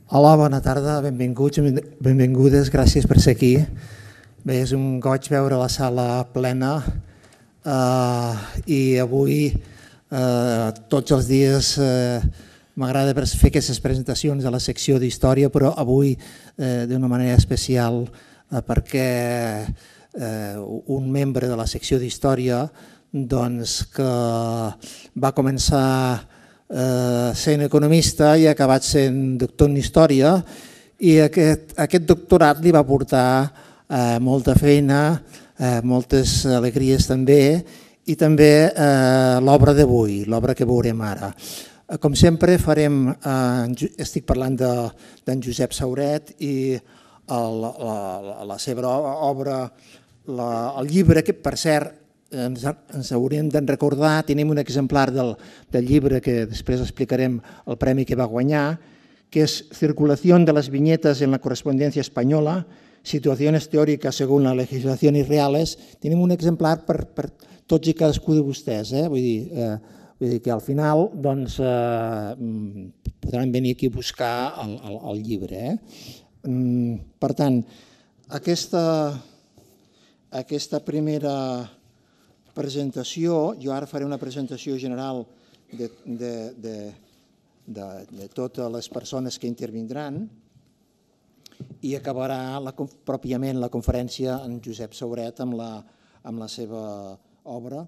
Hola, bona tarda, benvinguts, benvingudes, gràcies per ser aquí. Bé, és un goig veure la sala plena i avui, tots els dies, m'agrada fer aquestes presentacions a la secció d'història, però avui d'una manera especial perquè un membre de la secció d'història que va començar sent economista i ha acabat sent doctor en història, i aquest doctorat li va portar molta feina, moltes alegries també, i també l'obra d'avui, l'obra que veurem ara. Com sempre estic parlant d'en Josep Sauret i la seva obra, el llibre que, per cert, ens hauríem de recordar, tenim un exemplar del llibre que després explicarem el premi que va guanyar, que és Circulación de las viñetas en la correspondencia española, situaciones teóricas según la legislación y reales. Tenim un exemplar per tots i cadascú de vostès, vull dir que al final podran venir aquí a buscar el llibre. Per tant, aquesta primera presentació, jo ara faré una presentació general de totes les persones que intervindran i acabarà pròpiament la conferència en Josep Sauret amb la seva obra.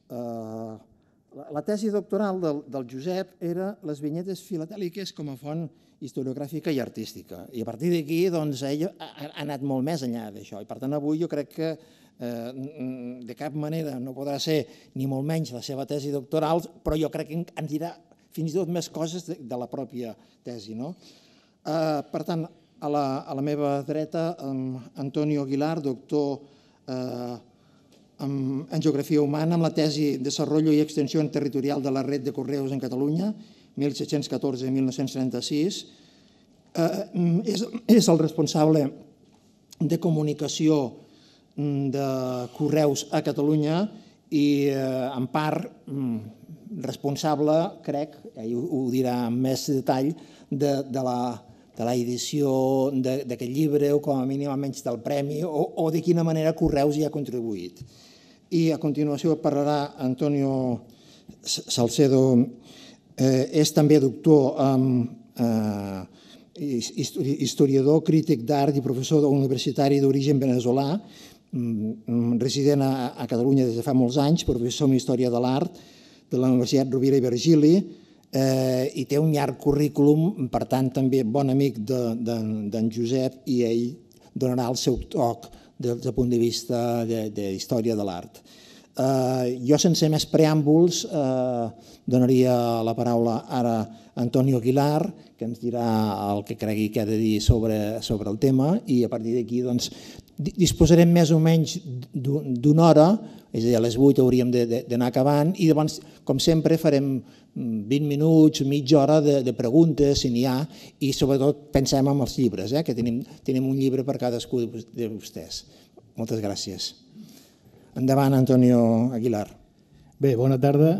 La tesi doctoral del Josep era les vinyetes filatèliques com a font historiogràfica i artística, i a partir d'aquí ell ha anat molt més enllà d'això, i per tant avui jo crec que de cap manera no podrà ser ni molt menys la seva tesi doctoral, però jo crec que ens dirà fins i tot més coses de la pròpia tesi. Per tant, a la meva dreta, Antonio Aguilar, doctor en Geografia Humana, amb la tesi Desarrollo y extensión territorial de la red de correos en Catalunya, 1714-1936. És el responsable de comunicació de Correus a Catalunya i en part responsable, crec, ho dirà amb més detall, de l'edició d'aquest llibre o com a mínim almenys del premi o de quina manera Correus hi ha contribuït. I a continuació parlarà Antonio Salcedo, és també doctor historiador, crític d'art i professor universitari d'origen veneçolà, resident a Catalunya des de fa molts anys, professor en Història de l'Art de la Universitat Rovira i Virgili, i té un llarg currículum, per tant també bon amic d'en Josep, i ell donarà el seu toc des del punt de vista d'història de l'art. Jo, sense més preàmbuls, donaria la paraula ara a Antonio Aguilar, que ens dirà el que cregui que ha de dir sobre el tema, i a partir d'aquí disposarem més o menys d'una hora, és a dir, a les 8 hauríem d'anar acabant, i llavors, com sempre, farem 20 minuts, mitja hora de preguntes, si n'hi ha, i sobretot pensem en els llibres, que tenim un llibre per cadascú de vostès. Moltes gràcies. Endavant, Antonio Aguilar. Bé, bona tarda.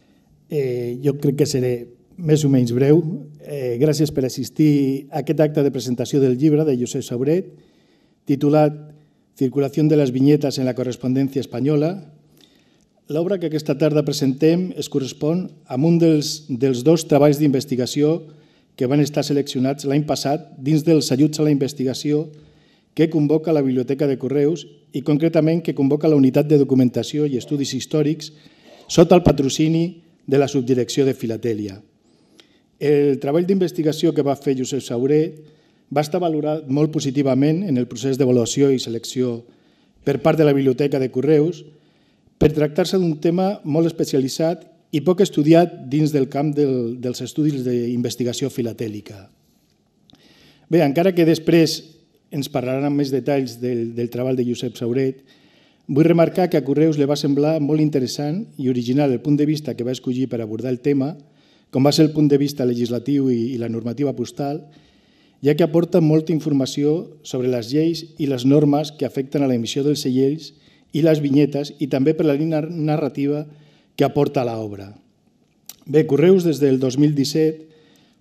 Jo crec que seré més o menys breu. Gràcies per assistir a aquest acte de presentació del llibre de Josep Sauret, titulat Circulación de las viñetas en la correspondencia española. L'obra que aquesta tarda presentem es correspon amb un dels dos treballs d'investigació que van estar seleccionats l'any passat dins dels ajuts a la investigació que convoca la Biblioteca de Correus i concretament que convoca la Unitat de Documentació i Estudis Històrics sota el patrocini de la Subdirecció de Filatèlia. El treball d'investigació que va fer Josep Sauret va estar valorat molt positivament en el procés d'avaluació i selecció per part de la Biblioteca de Correus per tractar-se d'un tema molt especialitzat i poc estudiat dins del camp dels estudis d'investigació filatèlica. Bé, encara que després ens parlaran amb més detalls del treball de Josep Sauret, vull remarcar que a Correus li va semblar molt interessant i original el punt de vista que va escollir per abordar el tema, com va ser el punt de vista legislatiu i la normativa postal, ja que aporta molta informació sobre les lleis i les normes que afecten a l'emissió dels segells i les vinyetes i també per la línia narrativa que aporta a l'obra. Bé, Correus des del 2017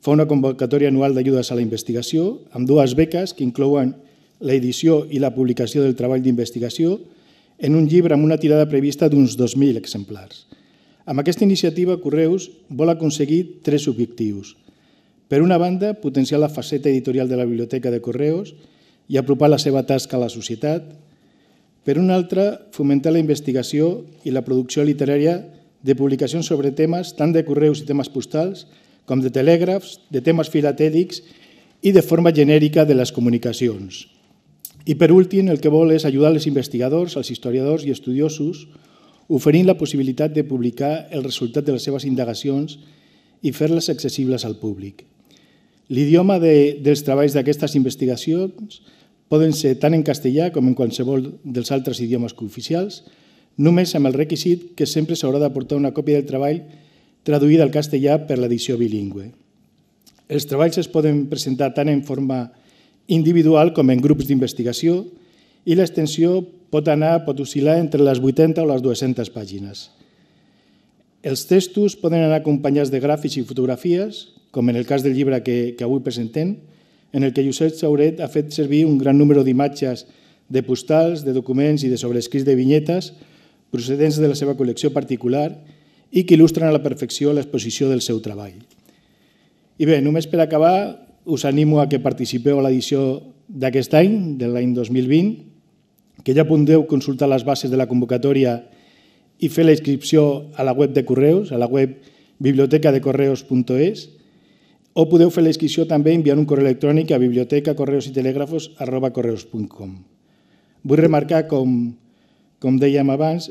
fa una convocatòria anual d'ajudes a la investigació amb 2 beques que inclouen l'edició i la publicació del treball d'investigació en un llibre amb una tirada prevista d'uns 2.000 exemplars. Amb aquesta iniciativa, Correus vol aconseguir 3 objectius. Per una banda, potenciar la faceta editorial de la Biblioteca de Correus i apropar la seva tasca a la societat. Per una altra, fomentar la investigació i la producció literària de publicacions sobre temes tant de correus i temes postals com de telègrafs, de temes filatèlics i de forma genèrica de les comunicacions. I per últim, el que vol és ajudar els investigadors, els historiadors i estudiosos, oferint la possibilitat de publicar el resultat de les seves indagacions i fer-les accessibles al públic. L'idioma dels treballs d'aquestes investigacions poden ser tant en castellà com en qualsevol dels altres idiomes cooficials, només amb el requisit que sempre s'haurà d'aportar una còpia del treball traduïda al castellà per l'edició bilingüe. Els treballs es poden presentar tant en forma individual com en grups d'investigació i l'extensió pot oscil·lar entre les 80 o les 200 pàgines. Els textos poden anar acompanyats de gràfics i fotografies, com en el cas del llibre que avui presentem, en el que Josep Sauret ha fet servir un gran número d'imatges de postals, de documents i de sobrescrits de vinyetes procedents de la seva col·lecció particular i que il·lustren a la perfecció l'exposició del seu treball. I bé, només per acabar, us animo a que participeu a l'edició d'aquest any, de l'any 2020, que ja podeu consultar les bases de la convocatòria i fer la inscripció a la web de Correus, a la web bibliotecadecorreos.es, o podeu fer la inscripció també enviant un correu electrònic a bibliotecacorreositelégrafos@correos.com. Vull remarcar, com dèiem abans,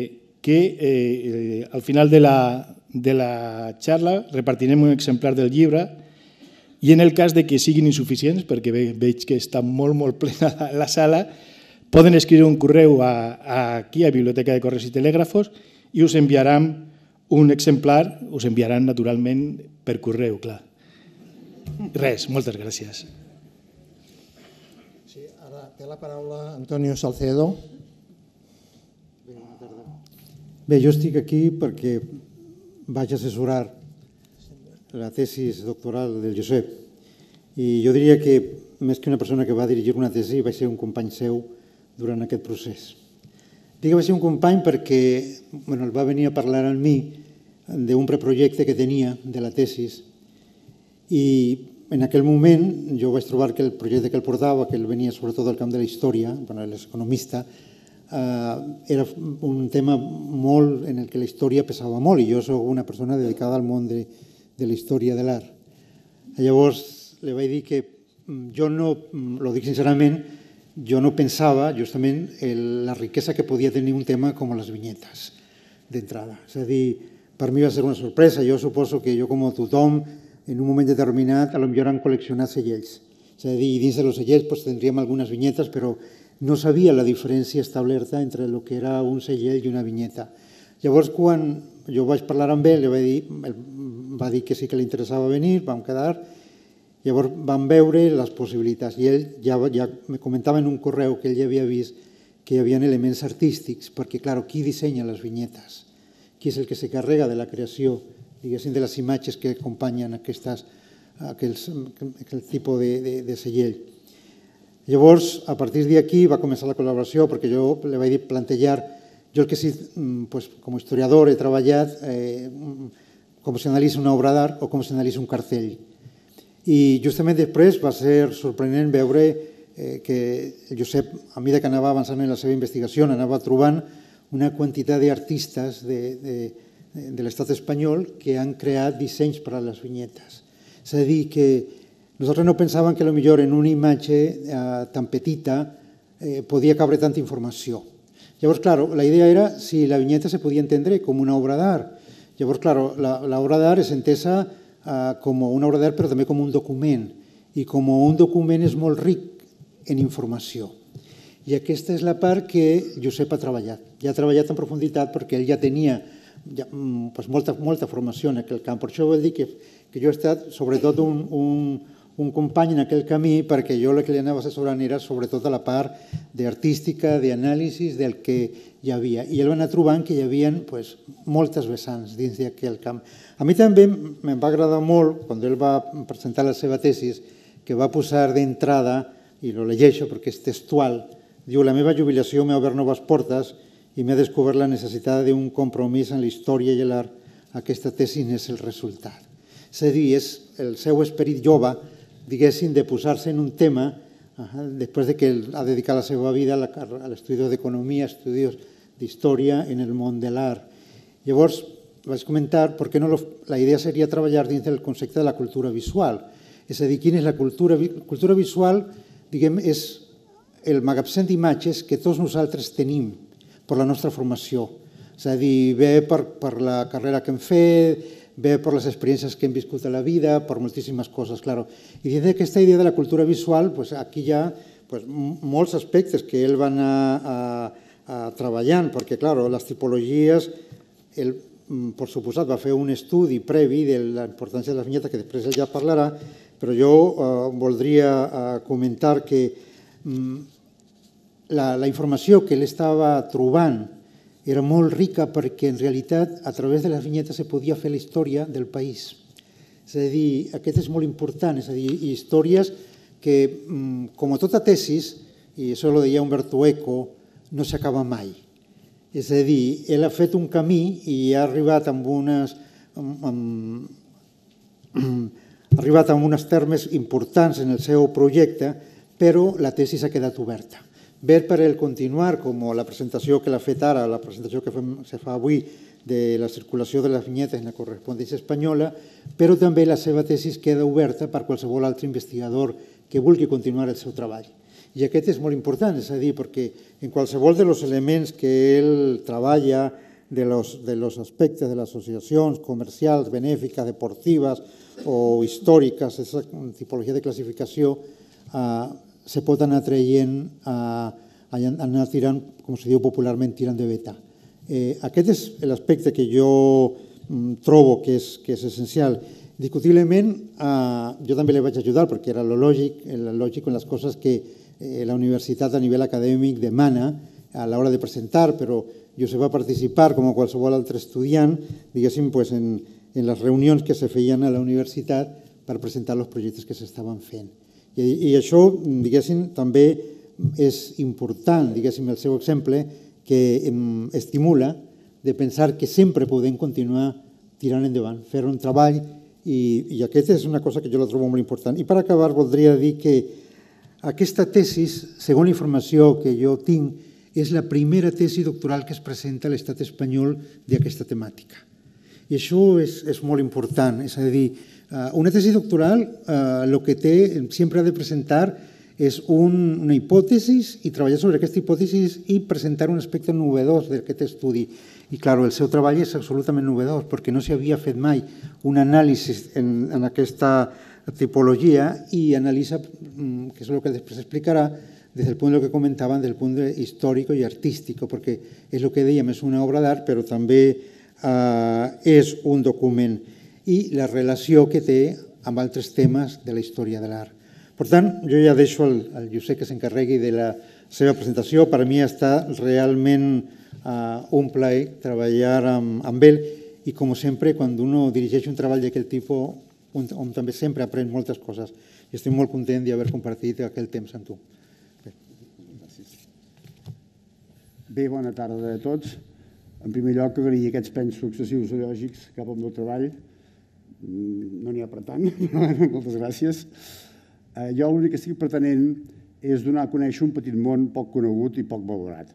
que al final de la xarra repartirem un exemplar del llibre i en el cas de que siguin insuficients, perquè veig que està molt plena la sala, poden escriure un correu aquí a Biblioteca de Correos i Telègrafos i us enviaran un exemplar, us enviaran naturalment per correu, clar. Res, moltes gràcies. Sí, ara té la paraula Antonio Salcedo. Bé, jo estic aquí perquè vaig assessorar la tesis doctoral del Josep i jo diria que més que una persona que va dirigir una tesi vaig ser un company seu durant aquest procés. Dic que va ser un company perquè el va venir a parlar amb mi d'un preprojecte que tenia de la tesis i en aquell moment jo vaig trobar que el projecte que ell portava, que ell venia sobretot del camp de la història, ell és economista, era un tema molt en el que la història pesava molt i jo soc una persona dedicada al món de la història de l'art. Llavors li vaig dir que jo no, ho dic sincerament, jo no pensava justament la riquesa que podia tenir un tema com les vinyetes d'entrada. És a dir, per mi va ser una sorpresa. Jo suposo que jo com tothom en un moment determinat potser han col·leccionat segells. És a dir, dins dels segells tindríem algunes vinyetes, però no sabia la diferència establerta entre el que era un segell i una vinyeta. Llavors, quan jo vaig parlar amb ell, va dir que sí que li interessava venir, vam quedar, llavors vam veure les possibilitats i ell ja me comentava en un correu que ell ja havia vist que hi havia elements artístics, perquè, clar, qui dissenya les vinyetes? Qui és el que se carrega de la creació, diguéssim, de les imatges que acompanyen aquell tipus de segell. Llavors, a partir d'aquí va començar la col·laboració perquè jo li vaig plantejar, jo el que sí, com a historiador he treballat com s'analitza una obra d'art o com s'analitza un cartell. I justament després va ser sorprenent veure que el Josep, a mesura que anava avançant en la seva investigació, anava trobant una quantitat d'artistes de l'estat espanyol que han creat dissenys per a les vinyetes. És a dir, que nosaltres no pensàvem que potser en una imatge tan petita podia cabre tanta informació. Llavors, clar, la idea era si la vinyeta se podia entendre com una obra d'art. Llavors, clar, l'obra d'art és entesa com una obra d'art però també com un document i com un document és molt ric en informació. I aquesta és la part que Josep ha treballat. Ja ha treballat en profunditat perquè ell ja tenia molta formació en aquell camp. Per això vol dir que jo he estat sobretot un un company en aquell camí, perquè jo el que li anava assessorant era sobretot a la part d'artística, d'anàlisis del que hi havia. I ell va anar trobant que hi havia moltes vessants dins d'aquell camp. A mi també em va agradar molt, quan ell va presentar la seva tesis, que va posar d'entrada, i lo llegeixo perquè és textual, diu: la meva jubilació m'ha obert noves portes i m'ha descobert la necessitat d'un compromís en la història i l'art. Aquesta tesi n'és el resultat. És a dir, és el seu esperit jove, diguéssim, de posar-se en un tema després de que ha dedicat la seva vida a l'estudi d'economia, a estudis d'història en el món de l'art. Llavors, vaig comentar per què no la idea seria treballar dins del concepte de la cultura visual. És a dir, quina és la cultura? Cultura visual, diguem, és el magatzem d'imatges que tots nosaltres tenim per la nostra formació. És a dir, bé per la carrera que hem fet, bé per les experiències que hem viscut a la vida, per moltíssimes coses, clar. I dins d'aquesta idea de la cultura visual, aquí hi ha molts aspectes que ell va anar treballant, perquè, clar, les tipologies, ell, per suposat, va fer un estudi previ de la importància de les vinyetes, que després ell ja parlarà, però jo voldria comentar que la informació que ell estava trobant era molt rica perquè, en realitat, a través de les vinyetes se podia fer la història del país. És a dir, aquest és molt important, és a dir, històries que, com a tota tesis, i això ho deia Umberto Eco, no s'acaba mai. És a dir, ell ha fet un camí i ha arribat amb uns termes importants en el seu projecte, però la tesi s'ha quedat oberta. Bé per el continuar, com la presentació que l'ha fet ara, la presentació que se fa avui de la circulació de les vinyetes en la correspondència espanyola, però també la seva tesi queda oberta per qualsevol altre investigador que vulgui continuar el seu treball. I aquest és molt important, és a dir, perquè en qualsevol dels elements que ell treballa, de los aspectes de les associacions comercials, benèfiques, deportives o històriques, aquesta tipologia de classificació, se pot anar traient, anar tirant, com se diu popularment, tirant de veta. Aquest és l'aspecte que jo trobo que és essencial. Discutiblement, jo també li vaig ajudar perquè era lo lògic en les coses que la universitat a nivell acadèmic demana a l'hora de presentar, però Josep va participar, com qualsevol altre estudiant, diguéssim, en les reunions que se feien a la universitat per presentar els projectes que s'estaven fent. I això, diguéssim, també és important, diguéssim, el seu exemple, que estimula de pensar que sempre podem continuar tirant endavant, fer un treball, i aquesta és una cosa que jo la trobo molt important. I per acabar, voldria dir que aquesta tesi, segons la informació que jo tinc, és la primera tesi doctoral que es presenta a l'estat espanyol d'aquesta temàtica. I això és molt important, és a dir, una tesi doctoral el que sempre ha de presentar és una hipòtesi i treballar sobre aquesta hipòtesi i presentar un aspecte novedós d'aquest estudi. I, clar, el seu treball és absolutament novedós perquè no s'havia fet mai un anàlisi en aquesta tipologia i analitza, que és el que després explicarà, des del punt que comentaven, del punt històric i artístic, perquè és el que dèiem, és una obra d'art, però també és un document, i la relació que té amb altres temes de la història de l'art. Per tant, jo ja deixo al Josep que s'encarregui de la seva presentació. Per a mi està realment un plaer treballar amb ell i, com sempre, quan uno dirigeix un treball d'aquest tipus, on també sempre aprèn moltes coses. I estic molt content d'haver compartit aquell temps amb tu. Bé, bona tarda a tots. En primer lloc, agrair aquests plens successius lògics cap al meu treball. No n'hi ha per tant, moltes gràcies. Jo l'únic que estic pretenent és donar a conèixer un petit món poc conegut i poc valorat.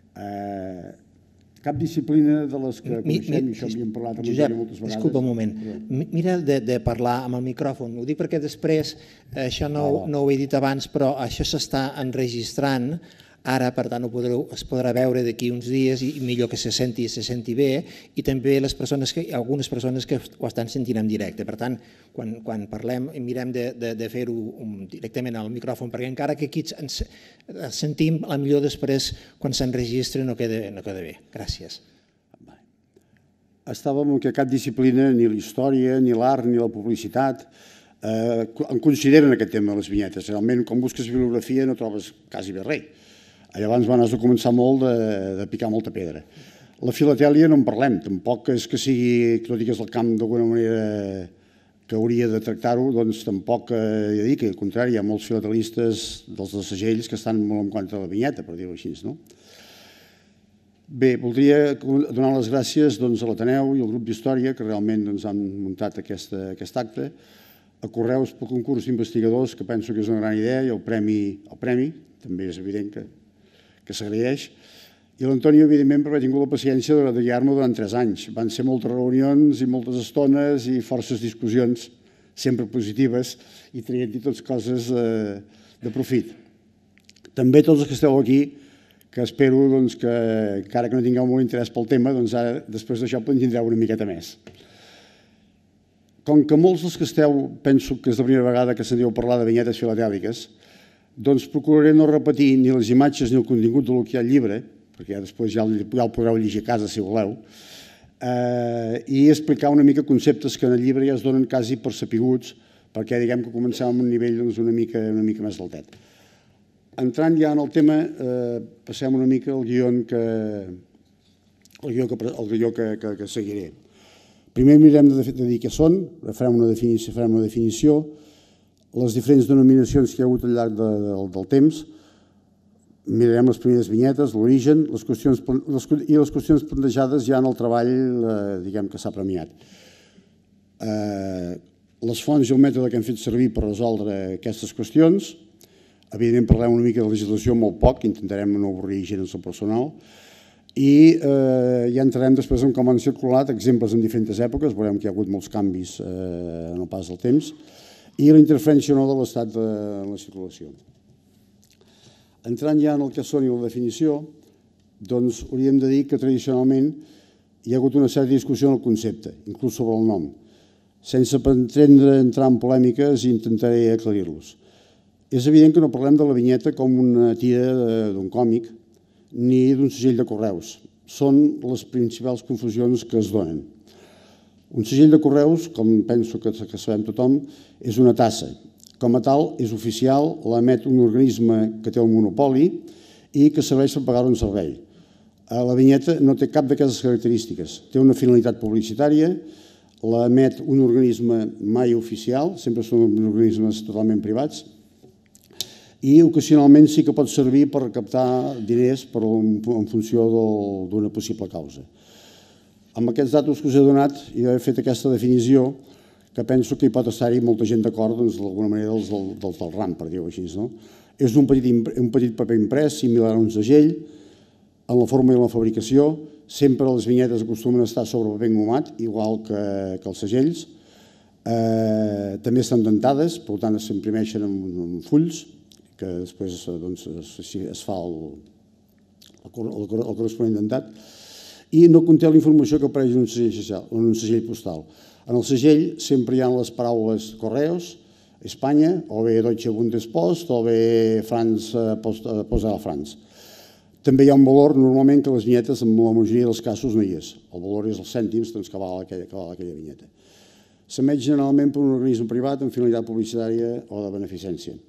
Cap disciplina de les que coneixem, i això havíem parlat amb Josep moltes vegades. Disculpa un moment. Mira de parlar amb el micròfon. Ho dic perquè després, això no ho he dit abans, però això s'està enregistrant ara, per tant, es podrà veure d'aquí uns dies i millor que se senti bé, i també algunes persones que ho estan sentint en directe. Per tant, quan parlem, mirem de fer-ho directament al micròfon, perquè encara que aquí ens sentim, potser després, quan s'enregistra, no queda bé. Gràcies. Estàvem que cap disciplina, ni la història, ni l'art, ni la publicitat, en consideren aquest tema de les vinyetes. Realment, quan busques bibliografia no trobes quasi bé res. Llavors has de començar molt de picar molta pedra. La filatèlia no en parlem, tampoc és que sigui, tot i que és el camp d'alguna manera que hauria de tractar-ho, doncs tampoc, ja dic, al contrari, hi ha molts filatelistes dels segells que estan molt en contra de la vinyeta, per dir-ho així, no? Bé, voldria donar les gràcies a l'Ateneu i al grup d'Història que realment han muntat aquest acte, a Correus pel concurs d'investigadors, que penso que és una gran idea, i el premi també és evident que s'agraeix, i l'Antonio, evidentment, per haver tingut la paciència de guiar-me durant 3 anys. Van ser moltes reunions i moltes estones i forces discussions, sempre positives, i traient-hi totes coses de profit. També tots els que esteu aquí, que espero que, encara que no tingueu molt interès pel tema, ara, després d'això, en tindreu una miqueta més. Com que molts dels que esteu, penso que és la primera vegada que sentiu parlar de vinyetes filatèliques, doncs procuraré no repetir ni les imatges ni el contingut del que hi ha al llibre, perquè després ja el podreu llegir a casa si voleu, i explicar una mica conceptes que en el llibre ja es donen quasi per sapigots, perquè diguem que comencem amb un nivell una mica més altet. Entrant ja en el tema, passem una mica al guió que seguiré. Primer mirem de dir què són, farem una definició, les diferents denominacions que hi ha hagut al llarg del temps, mirarem les primeres vinyetes, l'origen i les qüestions plantejades ja en el treball que s'ha premiat. Les fonts i el mètode que hem fet servir per resoldre aquestes qüestions. Evidentment parlem una mica de legislació, molt poc, intentarem no avorrir gent en el personal, i ja entrarem després en com han circulat exemples en diferents èpoques, veurem que hi ha hagut molts canvis en el pas del temps, i la interferència o no de l'estat de la circulació. Entrant ja en el que són i la definició, doncs hauríem de dir que tradicionalment hi ha hagut una certa discussió en el concepte, inclús sobre el nom. Sense pretendre entrar en polèmiques, intentaré aclarir-los. És evident que no parlem de la vinyeta com una tira d'un còmic ni d'un segell de correus. Són les principals confusions que es donen. Un segell de correus, com penso que sabem tothom, és una tassa. Com a tal, és oficial, l'emet un organisme que té un monopoli i que serveix per pagar un servei. La vinyeta no té cap d'aquestes característiques. Té una finalitat publicitària, l'emet un organisme mai oficial, sempre són organismes totalment privats, i ocasionalment sí que pot servir per captar diners en funció d'una possible causa. Amb aquests datos que us he donat, jo he fet aquesta definició que penso que hi pot estar-hi molta gent d'acord, d'alguna manera, dels del RAM, per dir-ho així. És un petit paper imprès, similar a un segell, en la forma i la fabricació. Sempre les vinyetes acostumen a estar sobre paper engomat, igual que els segells. També estan dentades, per tant s'imprimeixen en fulls, que després es fa el corresponent dentat, i no conté la informació que apareix en un segell postal. En el segell sempre hi ha les paraules Correos, Espanya, o bé Deutsche Bundespost, o bé France Post a la France. També hi ha un valor, normalment, que les vinyetes, en la majoria dels casos, no hi és. El valor és els cèntims que val aquella vinyeta. S'emet generalment per un organisme privat amb finalitat publicitària o de beneficència.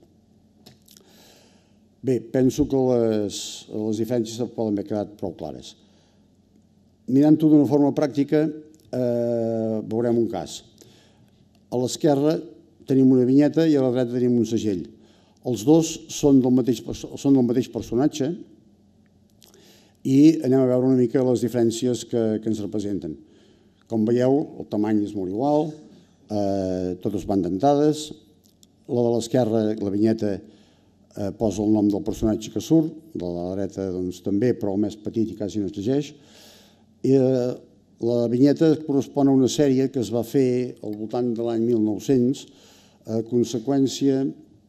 Bé, penso que les diferències poden haver quedat prou clares. Mirant-ho d'una forma pràctica, veurem un cas. A l'esquerra tenim una vinyeta i a la dreta tenim un segell. Els dos són del mateix personatge i anem a veure una mica les diferències que ens representen. Com veieu, el tamany és molt igual, totes van dentades. La de l'esquerra, la vinyeta, posa el nom del personatge que surt, de la dreta també, però el més petit i quasi no es llegeix. La vinyeta correspon a una sèrie que es va fer al voltant de l'any 1900 a conseqüència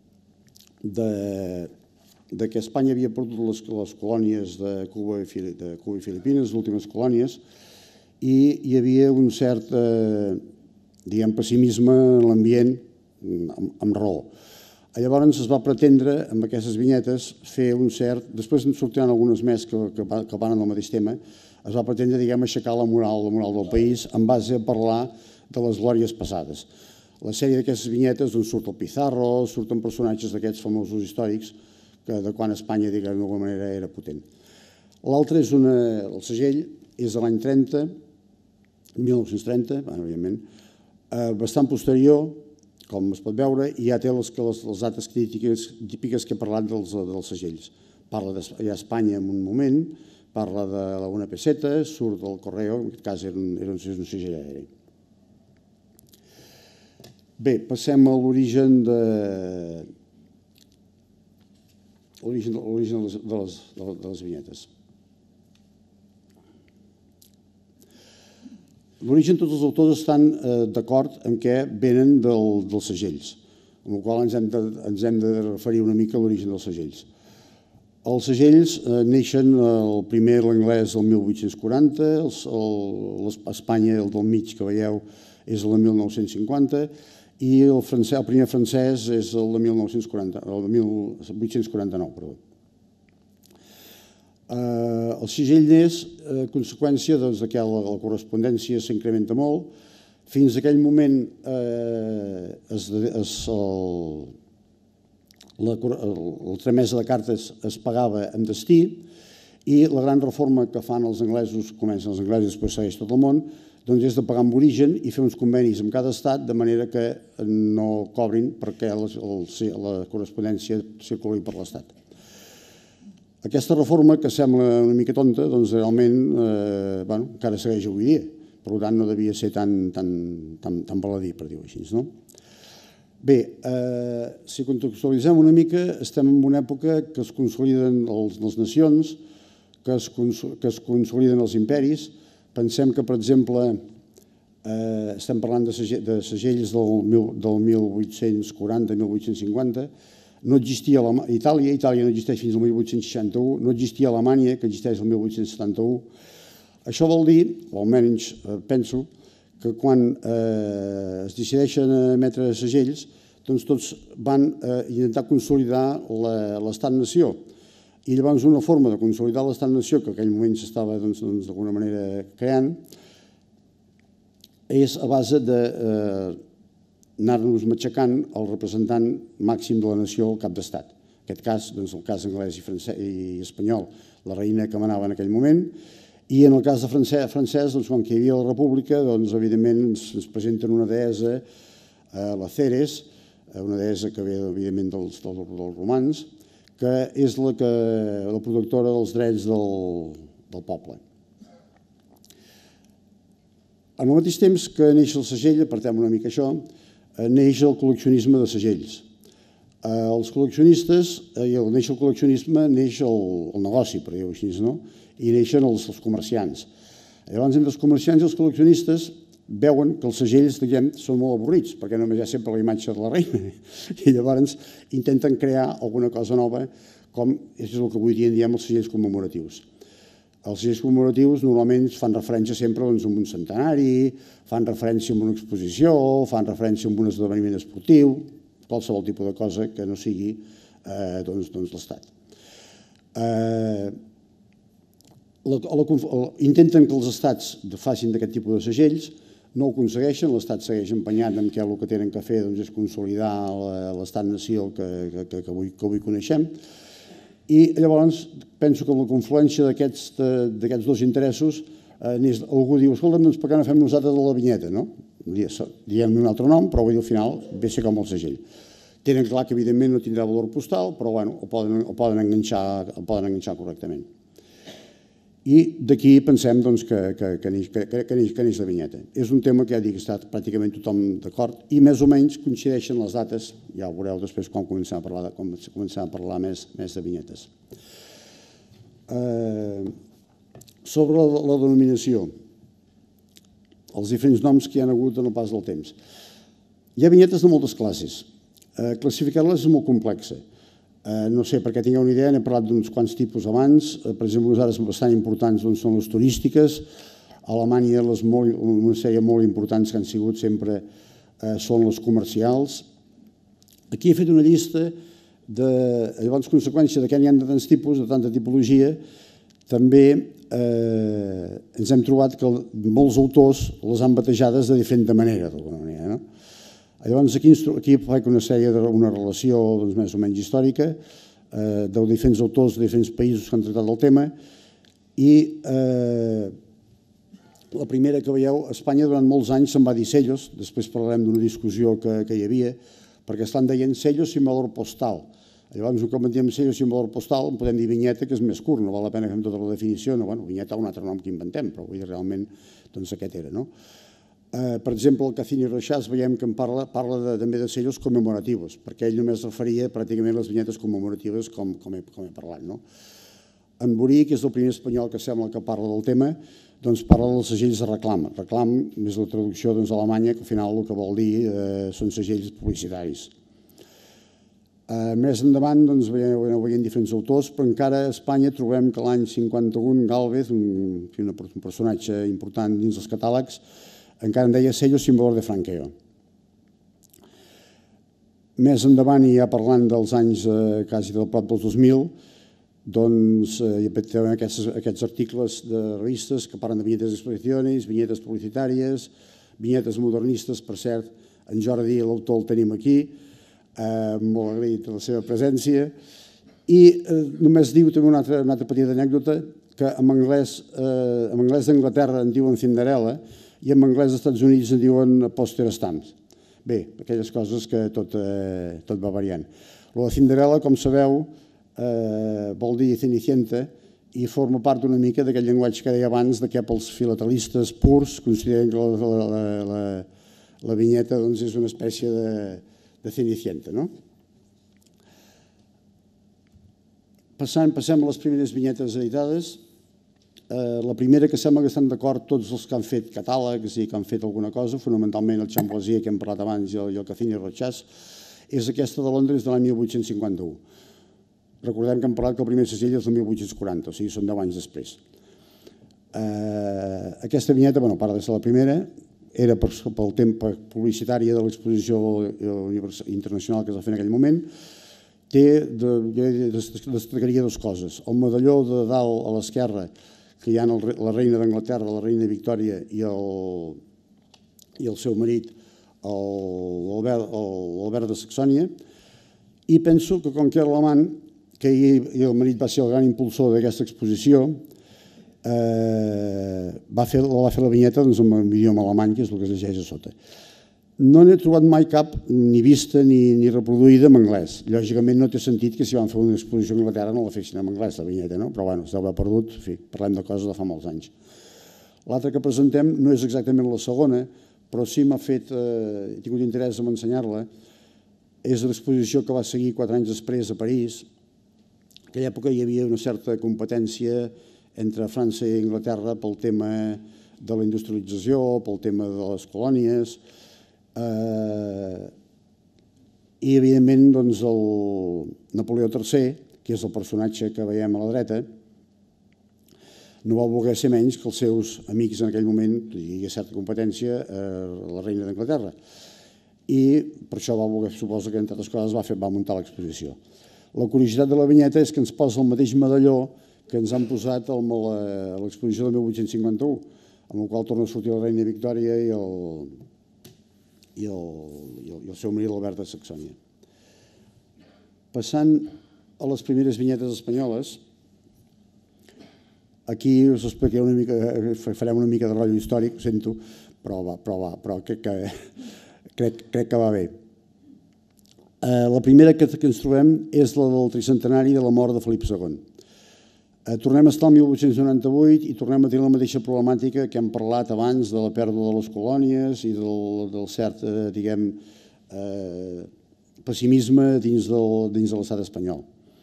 que Espanya havia perdut les colònies de Cuba i Filipines, les últimes colònies, i hi havia un cert pessimisme en l'ambient amb raó. Llavors es va pretendre, amb aquestes vinyetes, fer un cert... Després en sortiran algunes més que van en el mateix tema. Es va pretendre, aixecar la moral del país en base a parlar de les glòries passades. la sèrie d'aquestes vinyetes surt el Pizarro, surten personatges d'aquests famosos històrics de quan Espanya, diguem, d'alguna manera era potent. L'altre és el segell, és de l'any 30, 1930, evidentment, bastant posterior, com es pot veure, i ja té les dates crítiques típiques que he parlat dels segells. Parla d'Espanya en un moment, parla de la una peseta, surt del Correo, en aquest cas era un segell aeri. Bé, passem a l'origen de les vinyetes. L'origen, tots els autors estan d'acord en què venen dels segells, amb la qual ens hem de referir una mica a l'origen dels segells. Els segells neixen, el primer, l'anglès, el 1840, l'Espanya, el del mig que veieu, és el 1950, i el primer francès és el de 1849. El segell neix a conseqüència que la correspondència s'incrementa molt. Fins a aquell moment la tramesa de cartes es pagava en destí i la gran reforma que fan els anglesos, comencen els anglesos i després segueix tot el món, és de pagar amb origen i fer uns convenis amb cada estat de manera que no cobrin perquè la correspondència circuli per l'estat. Aquesta reforma, que sembla una mica tonta, doncs realment encara segueix avui dia. Per tant, no devia ser tan baladí, per dir-ho així. Bé, si contextualitzem una mica, estem en una època que es consoliden les nacions, que es consoliden els imperis. Pensem que, per exemple, estem parlant de segells del 1840-1850, no existia Itàlia no existeix fins al 1861, no existia Alemanya, que existeix el 1871. Això vol dir, o almenys penso, que quan es decideixen emetre segells, doncs tots van intentar consolidar l'estat-nació. I llavors una forma de consolidar l'estat-nació, que en aquell moment s'estava d'alguna manera creant, és a base d'anar-nos matxacant el representant màxim de la nació al cap d'estat. En aquest cas, el cas anglès i espanyol, la reina que manava en aquell moment, i en el cas de francès, quan hi havia la república, evidentment ens presenten una deessa, la Ceres, una deessa que ve evidentment dels romans, que és la protectora dels drets del poble. Al mateix temps que neix el segell, apartem una mica això, neix el col·leccionisme de segells. Els col·leccionistes, i al néixer el col·leccionisme neix el negoci, per dir-ho així, i neixen els comerciants. Llavors, entre els comerciants i els col·leccionistes veuen que els segells, diguem, són molt avorrits, perquè només hi ha sempre la imatge de la reina. I llavors intenten crear alguna cosa nova, com és el que avui dia en diem els segells commemoratius. Els segells commemoratius normalment fan referència sempre a un centenari, fan referència a una exposició, fan referència a un esdeveniment esportiu, qualsevol tipus de cosa que no sigui l'Estat. Intenten que els estats facin d'aquest tipus de segells, no ho aconsegueixen, l'Estat segueix empenyat en què el que tenen que fer és consolidar l'Estat-nació que avui coneixem. I llavors penso que amb la confluència d'aquests dos interessos algú diu, escolta'm, doncs per què no fem nosaltres la vinyeta, no? Diem un altre nom, però al final ve a ser com el segell. Tenen clar que evidentment no tindrà valor postal, però el poden enganxar correctament. I d'aquí pensem que neix la vinyeta. És un tema que ja dic que està pràcticament tothom d'acord i més o menys coincideixen les dates, ja ho veureu després quan començam a parlar més de vinyetes. Sobre la denominació, els diferents noms que hi ha hagut en el pas del temps. Hi ha vinyetes de moltes classes. Classificar-les és molt complexa. No sé, perquè tingueu una idea, n'he parlat d'uns quants tipus abans. Per exemple, les bastant importants són les turístiques. A Alemanya una sèrie molt importants que han sigut sempre són les comercials. Aquí he fet una llista llavors, conseqüència de què n'hi ha de tants tipus, de tanta tipologia, també ens hem trobat que molts autors les han batejades de diferent manera, d'alguna manera. Llavors aquí faig una relació més o menys històrica de diferents autors de diferents països que han tractat el tema i la primera que veieu, Espanya durant molts anys se'n va dir sellos, després parlarem d'una discussió que hi havia, perquè estan deien sellos sin valor postal. Llavors, quan diem sellos sin valor postal, podem dir vinyeta, que és més curt, no val la pena que fem tota la definició, vinyeta o un altre nom que inventem, però realment aquest era. Per exemple, el Cacín i Reixàs veiem que parla també de sellos commemorativos, perquè ell només referia pràcticament les vinyetes commemoratives com he parlat. En Borí, que és el primer espanyol que sembla que parla del tema, doncs parla dels segells de reclam. Reclam és la traducció alemanya, que al final el que vol dir són segells publicitaris. Més endavant veiem diferents autors, però encara a Espanya trobem que l'any 51 Gálvez, un personatge important dins els catàlegs, encara en deia sellos sin valor de franqueo. Més endavant, i ja parlant dels anys quasi del prop dels 2000, doncs hi ha aquests articles de revistes que parlen de vinyetes d'exposicions, vinyetes publicitàries, vinyetes modernistes, per cert, en Jordi, l'autor, el tenim aquí, molt agraït la seva presència, i només diu també una altra petita anècdota, que en anglès d'Anglaterra en diuen Cinderella, i en anglès dels Estats Units en diuen poster stamps. Bé, aquelles coses que tot va variant. La de Cinderella, com sabeu, vol dir Cenicienta i forma part una mica d'aquest llenguatge que deia abans que pels filatelistes purs consideren que la vinyeta és una espècie de Cenicienta. Passem a les primeres vinyetes editades. La primera que sembla que estan d'acord tots els que han fet catàlegs i que han fet alguna cosa, fonamentalment el Chamboisier que hem parlat abans i el Cacín i Reixàs, és aquesta de Londres de l'any 1851. Recordem que hem parlat que el primer segell és del 1840, o sigui, són 10 anys després. Aquesta vinyeta, a part de ser la primera, era pel temps publicitari de l'exposició internacional que es va fer en aquell moment. Destacaria dues coses. El medalló de dalt a l'esquerra, que hi ha la reina d'Anglaterra, la reina Victòria i el seu marit, l'Albert de Saxònia, i penso que com que era alemany, que el marit va ser el gran impulsor d'aquesta exposició, va fer la vinyeta en idioma alemany, que és el que es llegeix a sota. No n'he trobat mai cap ni vista ni reproduïda en anglès. Lògicament no té sentit que si van fer una exposició a Anglaterra no la fessin en anglès, la vinyeta, però bueno, es deu haver perdut, en fi, parlem de coses de fa molts anys. L'altra que presentem no és exactament la segona, però sí m'ha he tingut interès en ensenyar-la. És l'exposició que va seguir 4 anys després a París. En aquella època hi havia una certa competència entre França i Anglaterra pel tema de la industrialització, pel tema de les colònies, i evidentment el Napoleó III, que és el personatge que veiem a la dreta, no va voler ser menys que els seus amics en aquell moment, hi havia certa competència, la reina d'Anglaterra. I per això va voler, suposo que entre altres coses va muntar l'exposició. La curiositat de la vinyeta és que ens posa el mateix medalló que ens han posat a l'exposició del 1851, amb el qual torna a sortir la reina Victòria i el seu marit, l'Albert de Saxònia. Passant a les primeres vinyetes espanyoles, aquí us explicaré una mica, farem una mica de rotllo històric, ho sento, però crec que va bé. La primera que ens trobem és la del tricentenari de la mort de Felip II. Tornem a estar al 1898 i tornem a tenir la mateixa problemàtica que hem parlat abans de la pèrdua de les colònies i del cert, diguem, pessimisme dins de l'estat espanyol.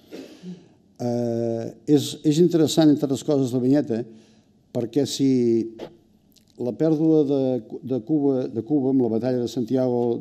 És interessant, entre altres coses, la vinyeta, perquè si la pèrdua de Cuba amb la batalla de Santiago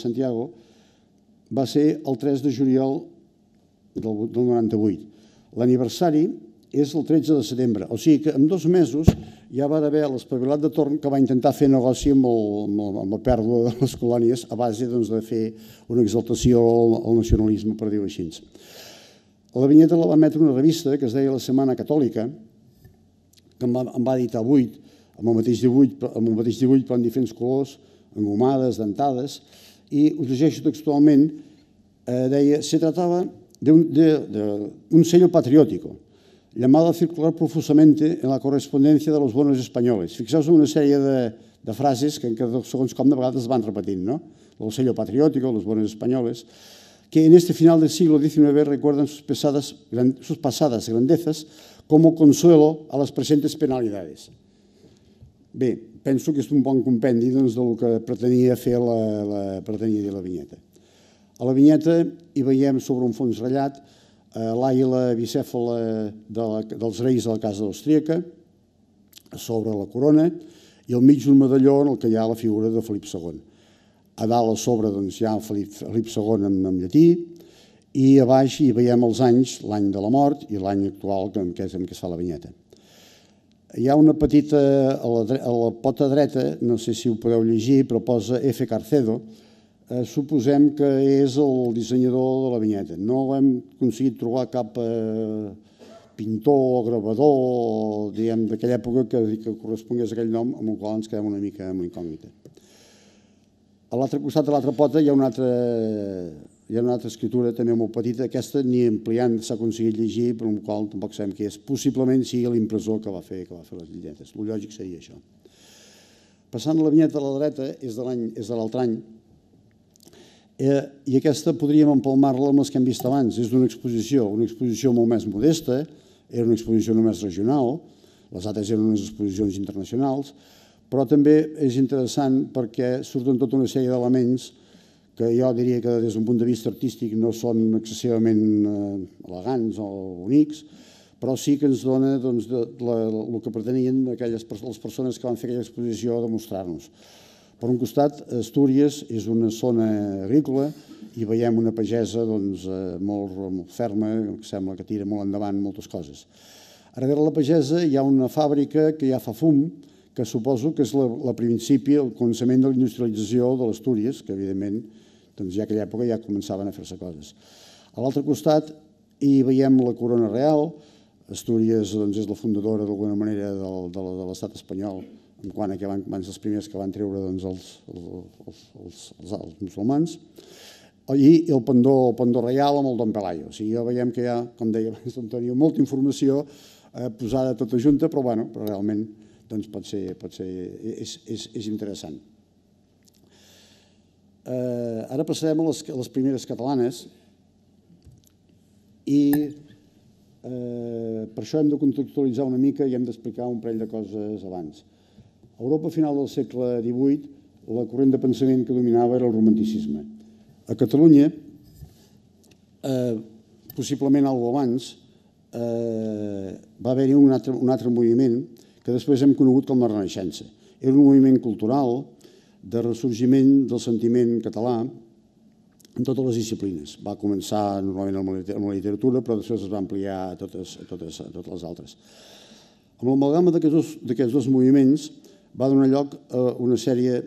va ser el 3 de juliol del 98. L'aniversari és el 13 de setembre, o sigui que en 2 mesos ja va haver l'espavilat de torn que va intentar fer negoci amb la pèrdua de les colònies a base de fer una exaltació al nacionalisme, per dir-ho així. La vinyeta la va emetre una revista que es deia La Setmana Catòlica, que em va editar 8, amb el mateix dibuix però en diferents colors, engomades, dentades, i us llegeixo textualment, deia, se trataba de un sello patriótico, llamado a circular profusamente en la correspondencia de los buenos españoles. Fixeu-vos en una sèrie de frases que segons com de vegades es van repetint, ¿no? El sello patriótico, los buenos españoles, que en este final del siglo XIX recuerdan sus pasadas grandezas como consuelo a les presentes penalidades. Bé, penso que és un bon compendi del que pretenia fer la vinyeta. A la vinyeta hi veiem sobre un fons ratllat l'àguila bicèfala dels reis de la casa austríaca, sobre la corona, i al mig un medalló en què hi ha la figura de Felip II. A dalt, a sobre, hi ha Felip II en llatí, i a baix hi veiem els anys, l'any de la mort i l'any actual en què es fa la vinyeta. Hi ha una petita, a la pota dreta, no sé si ho podeu llegir, però posa F. Carcedo. Suposem que és el dissenyador de la vinyeta. No hem aconseguit trobar cap pintor o gravador d'aquella època que correspongués a aquell nom, amb el qual ens quedem una mica amb incògnita. A l'altre costat de l'altra pota hi ha una altra escritura també molt petita. Aquesta ni ampliant s'ha aconseguit llegir, per la qual tampoc sabem què és. Possiblement sigui l'impressor que va fer les vinyetes. El lògic seria això. Passant la vinyeta a la dreta, és de l'altre any, i aquesta podríem empalmar-la amb les que hem vist abans. És d'una exposició molt més modesta, era una exposició només regional, les altres eren unes exposicions internacionals, però també és interessant perquè surten tota una sèrie d'elements que jo diria que des d'un punt de vista artístic no són excessivament elegants o bonics, però sí que ens dona el que pretenien les persones que van fer aquella exposició de mostrar-nos. Per un costat, Astúries és una zona agrícola i veiem una pagesa molt ferma, que sembla que tira molt endavant moltes coses. A darrere la pagesa hi ha una fàbrica que ja fa fum, que suposo que és el principi, el començament de la industrialització de l'Astúries, que evidentment ja aquella època ja començaven a fer-se coses. A l'altre costat hi veiem la corona real. Astúries és la fundadora d'alguna manera de l'estat espanyol, en quant a que van ser els primers que van treure els musulmans, i el pendó reial amb el Don Pelayo. O sigui, ja veiem que hi ha, com deia abans l'Antonio, molta informació posada tota junta, però realment és interessant. Ara passarem a les primeres catalanes i per això hem de contextualitzar una mica i hem d'explicar un parell de coses abans. A Europa, a final del segle XVIII, la corrent de pensament que dominava era el romanticisme. A Catalunya, possiblement alguna abans, va haver-hi un altre moviment que després hem conegut com la Renaixença. Era un moviment cultural de ressorgiment del sentiment català en totes les disciplines. Va començar normalment amb la literatura, però després es va ampliar a totes les altres. Amb l'amalgama d'aquests dos moviments va donar lloc a una sèrie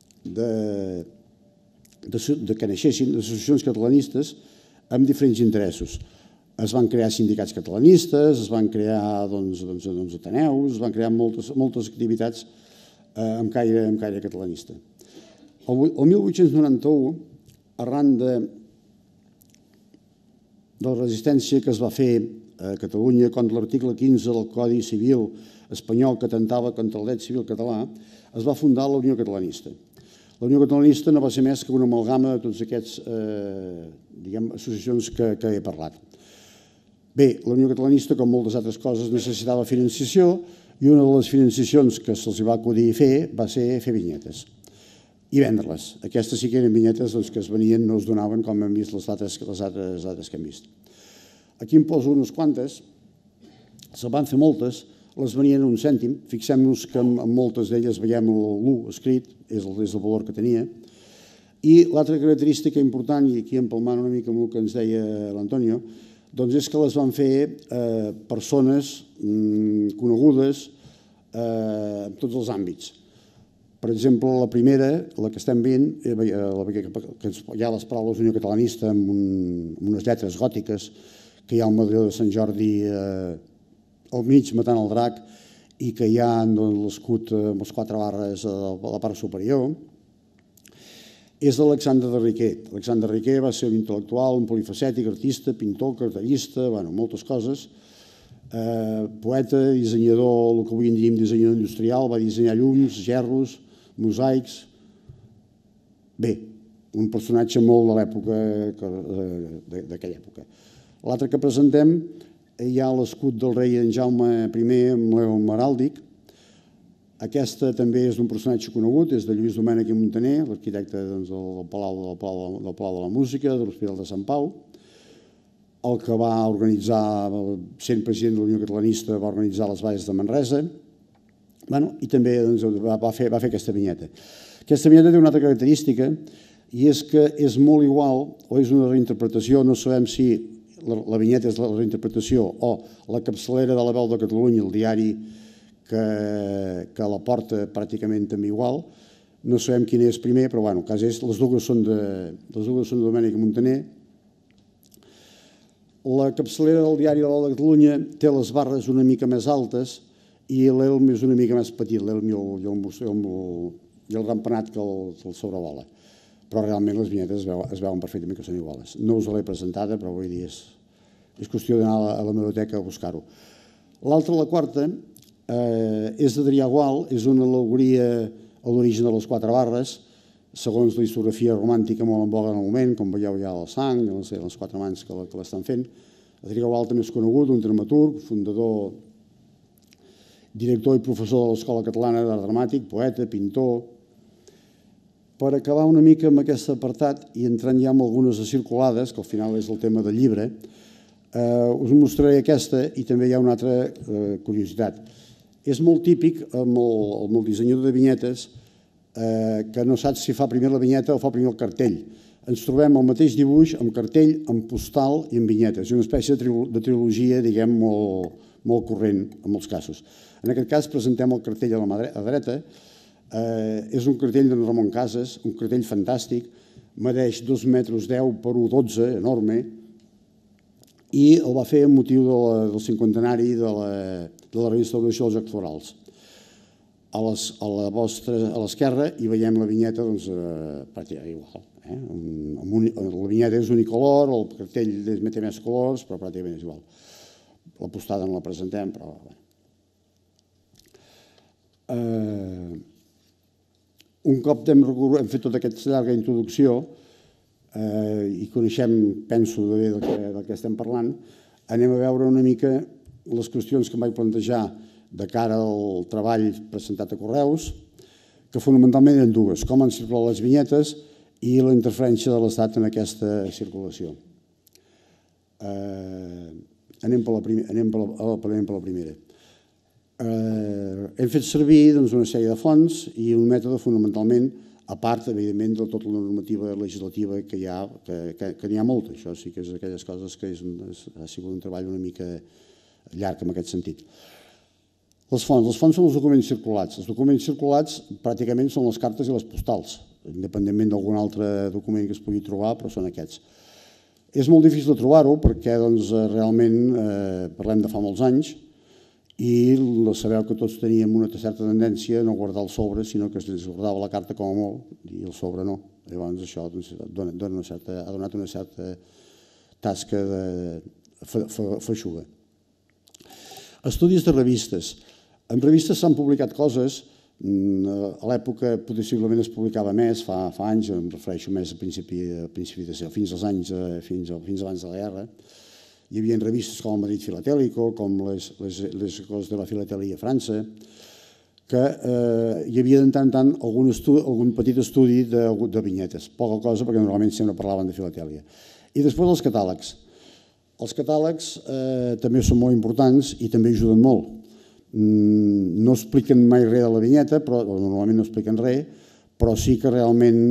que naixessin associacions catalanistes amb diferents interessos. Es van crear sindicats catalanistes, es van crear ateneus, es van crear moltes activitats amb caire catalanista. El 1891, arran de la resistència que es va fer a Catalunya contra l'article 15 del Codi Civil espanyol que atentava contra el dret civil català, es va fundar la Unió Catalanista. La Unió Catalanista no va ser més que una amalgama de tots aquests associacions que he parlat. Bé, la Unió Catalanista, com moltes altres coses, necessitava financiació i una de les financiacions que se'ls va acudir a fer va ser fer vinyetes i vendre-les. Aquestes sí que eren vinyetes que es venien, no es donaven, com hem vist les altres que hem vist. Aquí em poso unes quantes, se'n van fer moltes, les venien a un cèntim. Fixem-nos que en moltes d'elles veiem l'1 escrit, és el valor que tenia. I l'altra característica important, i aquí empalmant una mica amb el que ens deia l'Antonio, doncs és que les van fer persones conegudes en tots els àmbits. Per exemple, la primera, la que estem veient, que hi ha les paraules Unió Catalanista amb unes lletres gòtiques, que hi ha un medalló de Sant Jordi al mig matant el drac i que hi ha l'escut amb les 4 barres a la part superior. és d'Alexandre de Riquer. Alexandre de Riquer va ser un intel·lectual, un polifacètic, artista, pintor, cartellista, moltes coses. Poeta, dissenyador, el que avui en diem dissenyador industrial, va dissenyar llums, gerros, mosaics. Bé, un personatge molt de l'època, d'aquella època. L'altre que presentem, hi ha l'escut del rei en Jaume I amb l'eum heràldic. Aquesta també és d'un personatge conegut, és de Lluís Domènech i Muntaner, l'arquitecte del Palau de la Música, de l'Hospital de Sant Pau, el que va organitzar, sent president de la Unió Catalanista, va organitzar les valles de Manresa, i també va fer aquesta vinyeta. Aquesta vinyeta té una altra característica, i és que és molt igual, o és una reinterpretació, no sabem si la vinyeta és la reinterpretació o la capçalera de La Veu de Catalunya, el diari que la porta pràcticament també igual. No sabem quin és primer, però el cas és, les dues són de Domènech i Muntaner. La capçalera del diari La Veu de Catalunya té les barres una mica més altes i l'elm és una mica més petit, l'elm i el rampenat que el sobrevola. Però realment les vinyetes es veuen perfectament que són iguals. No us l'he presentada, però vull dir, és qüestió d'anar a la biblioteca a buscar-ho. L'altra, la quarta, és d'Adrià Gual, és una al·legoria a l'origen de les quatre barres, segons la historiografia romàntica molt en boga en el moment, com veieu ja la sang, les quatre mans que l'estan fent. Adrià Gual també és conegut, un dramaturg, fundador, director i professor de l'Escola Catalana d'Art Dramàtic, poeta, pintor. Per acabar una mica amb aquest apartat i entrant ja en algunes circulades, que al final és el tema del llibre, us mostraré aquesta i també hi ha una altra curiositat. És molt típic amb el dissenyador de vinyetes que no saps si fa primer la vinyeta o fa primer el cartell. Ens trobem el mateix dibuix amb cartell, amb postal i amb vinyetes. És una espècie de trilogia, diguem, molt corrent en molts casos. En aquest cas presentem el cartell a la mà dreta. És un cartell d'en Ramon Casas, un cartell fantàstic, medeix 2,10 metres per 1,12, enorme, i el va fer amb motiu del cinquantenari de la reinstauració dels Jocs Florals. A l'esquerra hi veiem la vinyeta pràcticament igual. La vinyeta és unicolor, el cartell té més colors, però pràcticament és igual. La postada no la presentem, però... Un cop hem fet tota aquesta llarga introducció i coneixem, penso, bé del que estem parlant, anem a veure una mica les qüestions que em vaig plantejar de cara al treball presentat a Correus, que fonamentalment eren dues: com han circulat les vinyetes i la interferència de l'Estat en aquesta circulació. Anem per la primera. Hem fet servir una sèrie de fonts i un mètode fonamentalment, a part, evidentment, de tota la normativa legislativa que hi ha, que n'hi ha molta. Això sí que és d'aquelles coses que ha sigut un treball una mica llarg en aquest sentit. Les fonts són els documents circulats. Els documents circulats pràcticament són les cartes i les postals, independentment d'algun altre document que es pugui trobar, però són aquests. És molt difícil de trobar-ho perquè realment parlem de fa molts anys i sabeu que tots teníem una certa tendència a no guardar el sobre, sinó que es guardava la carta com a molt i el sobre no. Llavors això ha donat una certa tasca feixuga. Estudis de revistes. En revistes s'han publicat coses. A l'època possiblement es publicava més, fa anys, em refereixo més a principi de ser, fins abans de la guerra. Hi havia revistes com el Madrid Filatélico, com les coses de la Filatèlia a França, que hi havia de tant en tant algun petit estudi de vinyetes. Poca cosa, perquè normalment sempre parlaven de filatèlia. I després els catàlegs. Els catàlegs també són molt importants i també ajuden molt. No expliquen mai res de la vinyeta, normalment no expliquen res, però sí que realment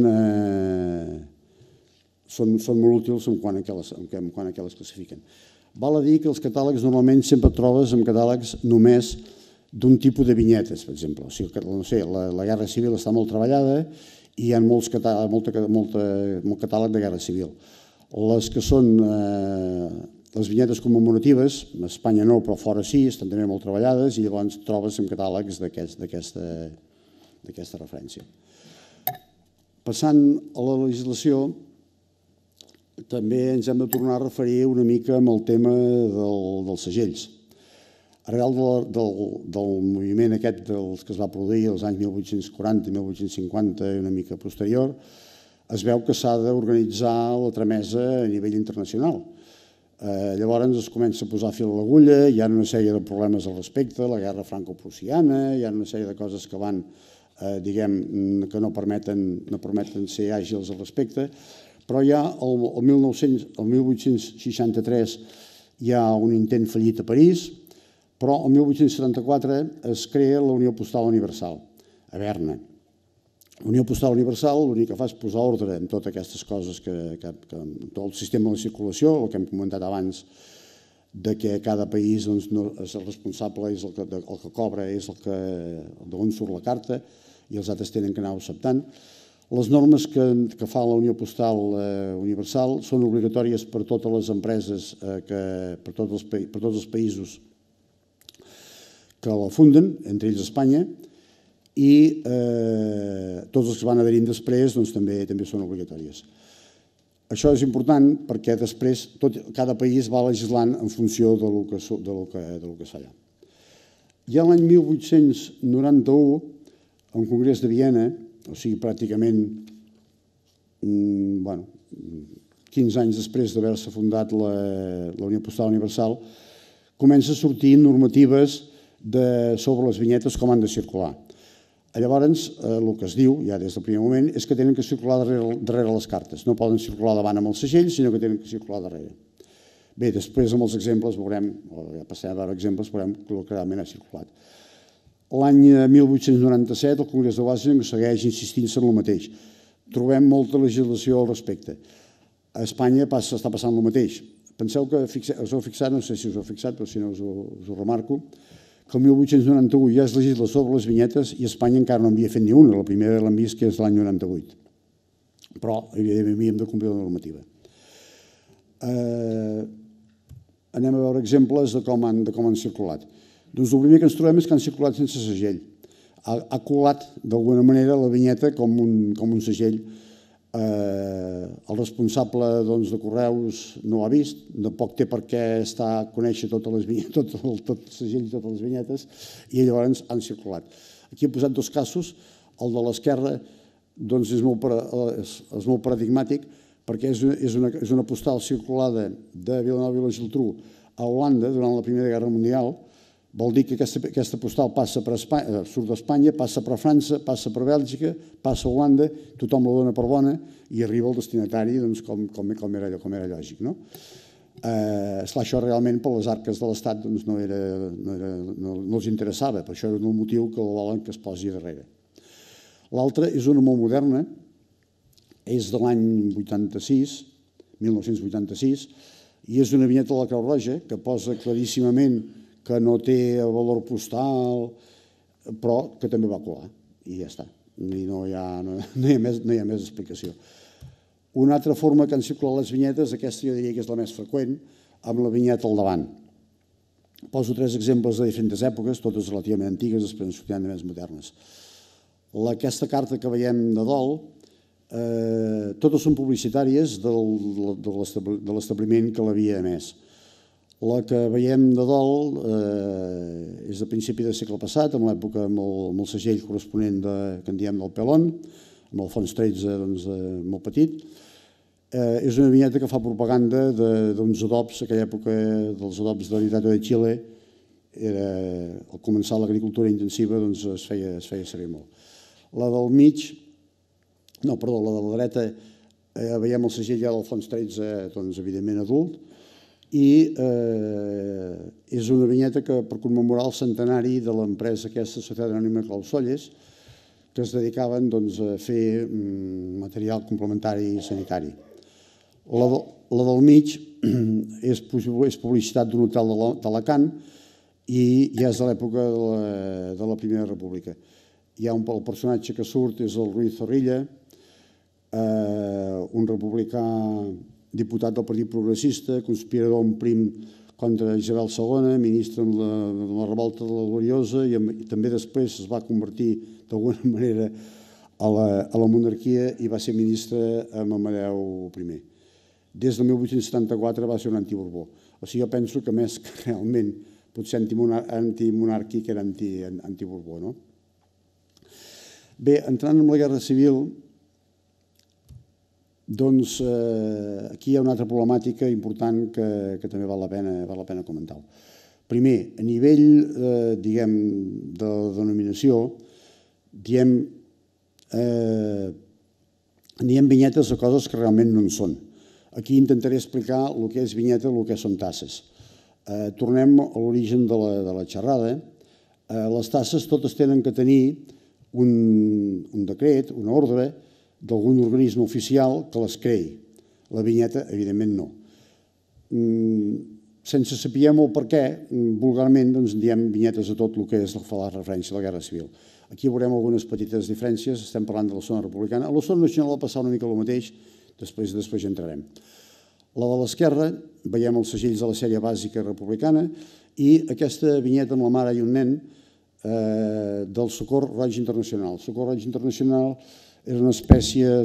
són molt útils en quant a què les classifiquen. Val a dir que els catàlegs normalment sempre trobes en catàlegs només d'un tipus de vinyetes, per exemple. La Guerra Civil està molt treballada i hi ha molt catàleg de Guerra Civil. Les que són les vinyetes commemoratives, a Espanya no, però fora sí, estan també molt treballades i llavors trobes en catàlegs d'aquesta referència. Passant a la legislació, també ens hem de tornar a referir una mica amb el tema dels segells. Arrel del moviment aquest dels que es va produir als anys 1840 i 1850 i una mica posterior, es veu que s'ha d'organitzar la tramesa a nivell internacional. Llavors es comença a posar fil a l'agulla, hi ha una sèrie de problemes al respecte, la guerra franco-prussiana, hi ha una sèrie de coses que van, diguem, que no permeten ser àgils al respecte, però ja el 1863 hi ha un intent fallit a París, però el 1874 es crea la Unió Postal Universal, a Berna. La Unió Postal Universal l'únic que fa és posar ordre en totes aquestes coses, tot el sistema de circulació, el que hem comentat abans, de que cada país és el responsable, és el que cobra, és d'on surt la carta, i els altres tenen que anar acceptant. Les normes que fa la Unió Postal Universal són obligatòries per totes les empreses, per tots els països que la funden, entre ells Espanya, i tots els que van adherint després també són obligatòries. Això és important perquè després cada país va legislant en funció del que es fa allà. Ja l'any 1891, en un congrés de Viena, o sigui, pràcticament 15 anys després d'haver-se fundat la Unió Postal Universal, comença a sortir normatives sobre les vinyetes com han de circular. Llavors, el que es diu, ja des del primer moment, és que tenen que circular darrere les cartes. No poden circular davant amb el segell, sinó que tenen que circular darrere. Bé, després amb els exemples veurem, o ja passarem a veure exemples, veurem que realment ha circulat. L'any 1897, el Congrés de Washington segueix insistint-se en el mateix. Trobem molta legislació al respecte. A Espanya està passant el mateix. Penseu que us heu fixat, no sé si us heu fixat, però si no us ho remarco, que el 1891 ja es legisla sobre les vinyetes i Espanya encara no havia fet ni una. La primera l'hem vist, que és l'any 98. Però, evidentment, havíem de complir la normativa. Anem a veure exemples de com han circulat. Doncs el primer que ens trobem és que han circulat sense segell. Ha colat, d'alguna manera, la vinyeta com un segell. El responsable de Correus no ho ha vist, tampoc té per què estar a conèixer tot el segell i totes les vinyetes, i llavors han circulat. Aquí he posat dos casos. El de l'esquerra és molt paradigmàtic perquè és una postal circulada de Vilanova i la Geltrú a Holanda durant la Primera Guerra Mundial. Vol dir que aquesta postal surt d'Espanya, passa per França, passa per Bèlgica, passa a Holanda, tothom la dona per bona i arriba al destinatari com era lògic. Esclar, això realment per les arques de l'Estat no els interessava, per això era el motiu que volen que es posi darrere. L'altra és una molt moderna, és de l'any 1986, i és una vinyeta de la Creu Roja que posa claríssimament que no té el valor postal, però que també va colar, i ja està. No hi ha més explicació. Una altra forma que han circulat les vinyetes, aquesta jo diria que és la més freqüent, amb la vinyeta al davant. Poso 3 exemples de diferents èpoques, totes relativament antigues, després en sortiran de més modernes. Aquesta carta que veiem de dol, totes són publicitàries de l'establiment que l'havia emès. La que veiem de dol és de principi del segle passat, en l'època amb el segell corresponent que en diem del Pelón, amb el fons 13 molt petit. És una vinyeta que fa propaganda d'uns adobs, aquella època dels adobs de l'Hidrato de Xile, al començar l'agricultura intensiva es feia servir molt. La del mig, la de la dreta, veiem el segell ja del fons 13, evidentment adult, i és una vinyeta que per commemorar el centenari de l'empresa aquesta, Societat Anònima Clausolles, que es dedicaven a fer material complementari sanitari. La del mig és publicitat d'un hotel d'Alacant i ja és de l'època de la Primera República. El personatge que surt és el Ruiz Zorrilla, un republicà diputat del Partit Progressista, conspirador en prim contra Isabel II, ministre de la revolta de la Gloriosa, i també després es va convertir d'alguna manera a la monarquia i va ser ministre amb Amadeu I. Des del 1874 va ser un antiborbó. O sigui, jo penso que més que realment potser antimonàrquic era antiborbó, no? Bé, entrant en la Guerra Civil, doncs aquí hi ha una altra problemàtica important que també val la pena comentar. Primer, a nivell, diguem, de denominació, diem vinyetes de coses que realment no en són. Aquí intentaré explicar el que és vinyeta i el que són tasses. Tornem a l'origen de la xerrada. Les tasses totes tenen que tenir un decret, una ordre d'algun organisme oficial que les creï. La vinyeta, evidentment, no. Sense saber el per què, vulgarment diem vinyetes a tot el que fa la referència a la Guerra Civil. Aquí veurem algunes petites diferències, estem parlant de la zona republicana. A la zona nacional va passar una mica el mateix, després hi entrarem. La de l'esquerra, veiem els segells de la sèrie bàsica republicana i aquesta vinyeta amb la mare i un nen del Socor Roig Internacional. El Socor Roig Internacional era una espècie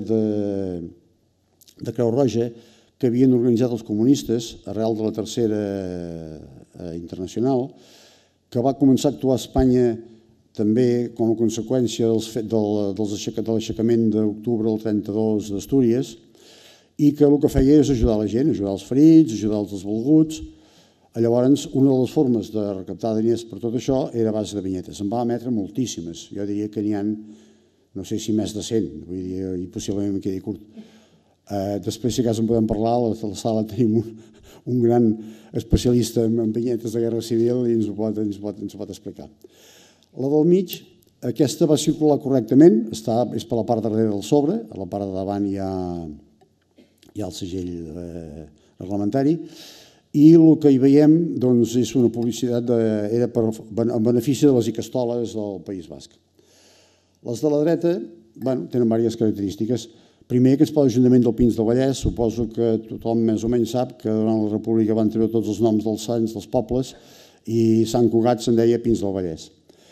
de Creu Roja que havien organitzat els comunistes arrel de la Tercera Internacional, que va començar a actuar a Espanya també com a conseqüència de l'aixecament d'octubre del 32 d'Astúries, i que el que feia és ajudar la gent, ajudar els ferits, ajudar els desvalguts. Llavors, una de les formes de recaptar diners per tot això era a base de vinyetes. En va emetre moltíssimes. Jo diria que n'hi ha, no sé si més de 100, vull dir, i possiblement em quedi curt. Després, si cas en podem parlar, a la sala tenim un gran especialista en vinyetes de Guerra Civil i ens ho pot explicar. La del mig, aquesta va circular correctament, és per la part darrere del sobre, a la part de davant hi ha el segell reglamentari, i el que hi veiem és una publicitat era en benefici de les icastoles del País Basc. Les de la dreta tenen diverses característiques. Primer, que és per l'Ajuntament del Pins del Vallès, suposo que tothom més o menys sap que durant la República van treure tots els noms dels sants, dels pobles, i Sant Cugat se'n deia Pins del Vallès.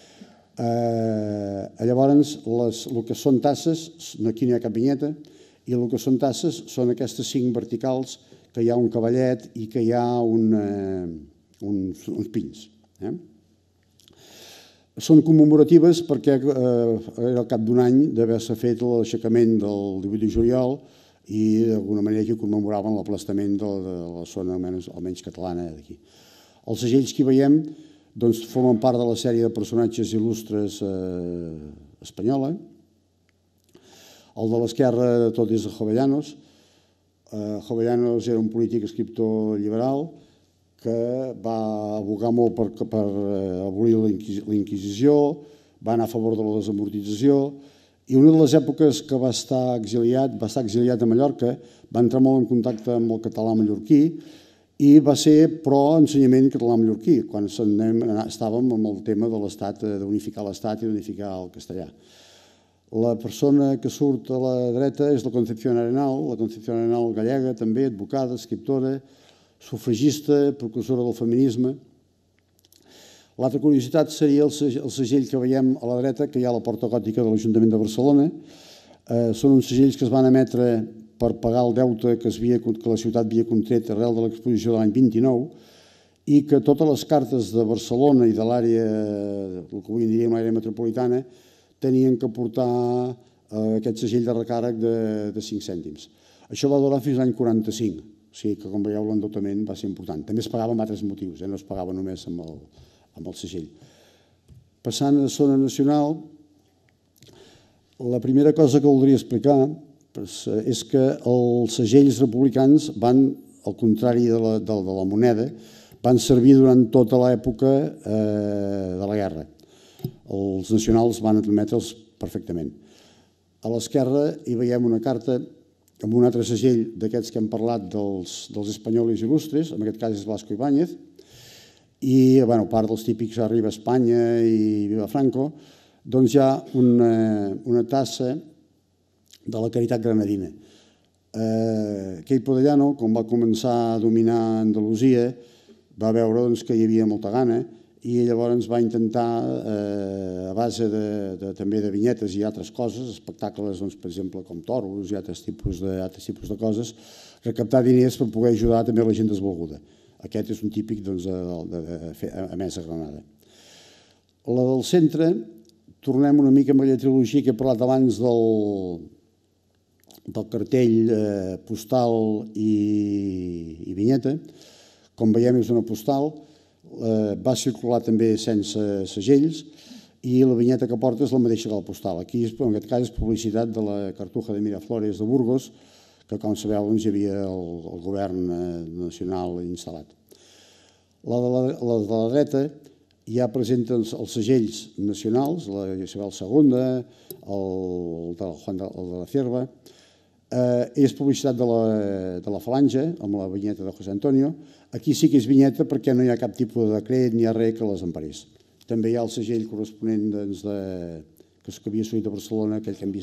Llavors, el que són tasses, aquí no hi ha cap vinyeta, i el que són tasses són aquestes 5 verticals que hi ha un cavallet i que hi ha uns pins. Són commemoratives perquè era al cap d'un any d'haver-se fet l'aixecament del 18 de juliol i d'alguna manera que commemoraven l'aplastament de la zona almenys catalana d'aquí. Els segells que hi veiem formen part de la sèrie de personatges il·lustres espanyola. El de l'esquerra de tot és de Jovellanos. Jovellanos era un polític escriptor liberal que va abogar molt per abolir la Inquisició, va anar a favor de la desamortització, i una de les èpoques que va estar exiliat a Mallorca, va entrar molt en contacte amb el català mallorquí i va ser pro-ensenyament català mallorquí, quan estàvem amb el tema de l'Estat, d'unificar l'Estat i d'unificar el castellà. La persona que surt a la dreta és la Concepción Arenal gallega, també, advocada, escriptora, sufragista, precursora del feminisme. L'altra curiositat seria el segell que veiem a la dreta, que hi ha a la porta gòtica de l'Ajuntament de Barcelona. Són uns segells que es van emetre per pagar el deute que la ciutat havia contret arrel de l'exposició de l'any 29 i que totes les cartes de Barcelona i de l'àrea, el que avui en diríem l'àrea metropolitana, tenien que portar aquest segell de recàrrec de 5 cèntims. Això va durar fins l'any 45. O sigui que, com veieu, l'endeutament va ser important. També es pagava amb altres motius, no es pagava només amb el segell. Passant a la zona nacional, la primera cosa que voldria explicar és que els segells republicans van, al contrari de la moneda, van servir durant tota l'època de la guerra. Els nacionals van admetre'ls perfectament. A l'esquerra hi veiem una carta amb un altre segell d'aquests que hem parlat dels espanyolis il·lustres, en aquest cas és Blasco Ibáñez, i a part dels típics Arriba Espanya i Viva Franco, doncs hi ha una tassa de la Caritat Granadina. Quei Podellano, quan va començar a dominar Andalusia, va veure que hi havia molta gana i llavors va intentar, a base també de vinyetes i altres coses, espectacles, per exemple, com toros i altres tipus de coses, recaptar diners per poder ajudar també la gent desvalguda. Aquest és un típic de fer a Mesa Granada. La del centre, tornem una mica amb aquella trilogia que he parlat abans del cartell postal i vinyeta. Com veiem, és una postal, va circular també sense segells i la vinyeta que porta és la mateixa que la postal. Aquí, en aquest cas, és publicitat de la Cartuja de Miraflores de Burgos, que, com sabeu, hi havia el govern nacional instal·lat. La de la dreta ja presenta els segells nacionals, la Isabel II, el de la Cierva. És publicitat de la Falange, amb la vinyeta de José Antonio. Aquí sí que és vinyeta perquè no hi ha cap tipus de decret ni hi ha res que les emparés. També hi ha el segell corresponent que havia sortit a Barcelona, aquell que hem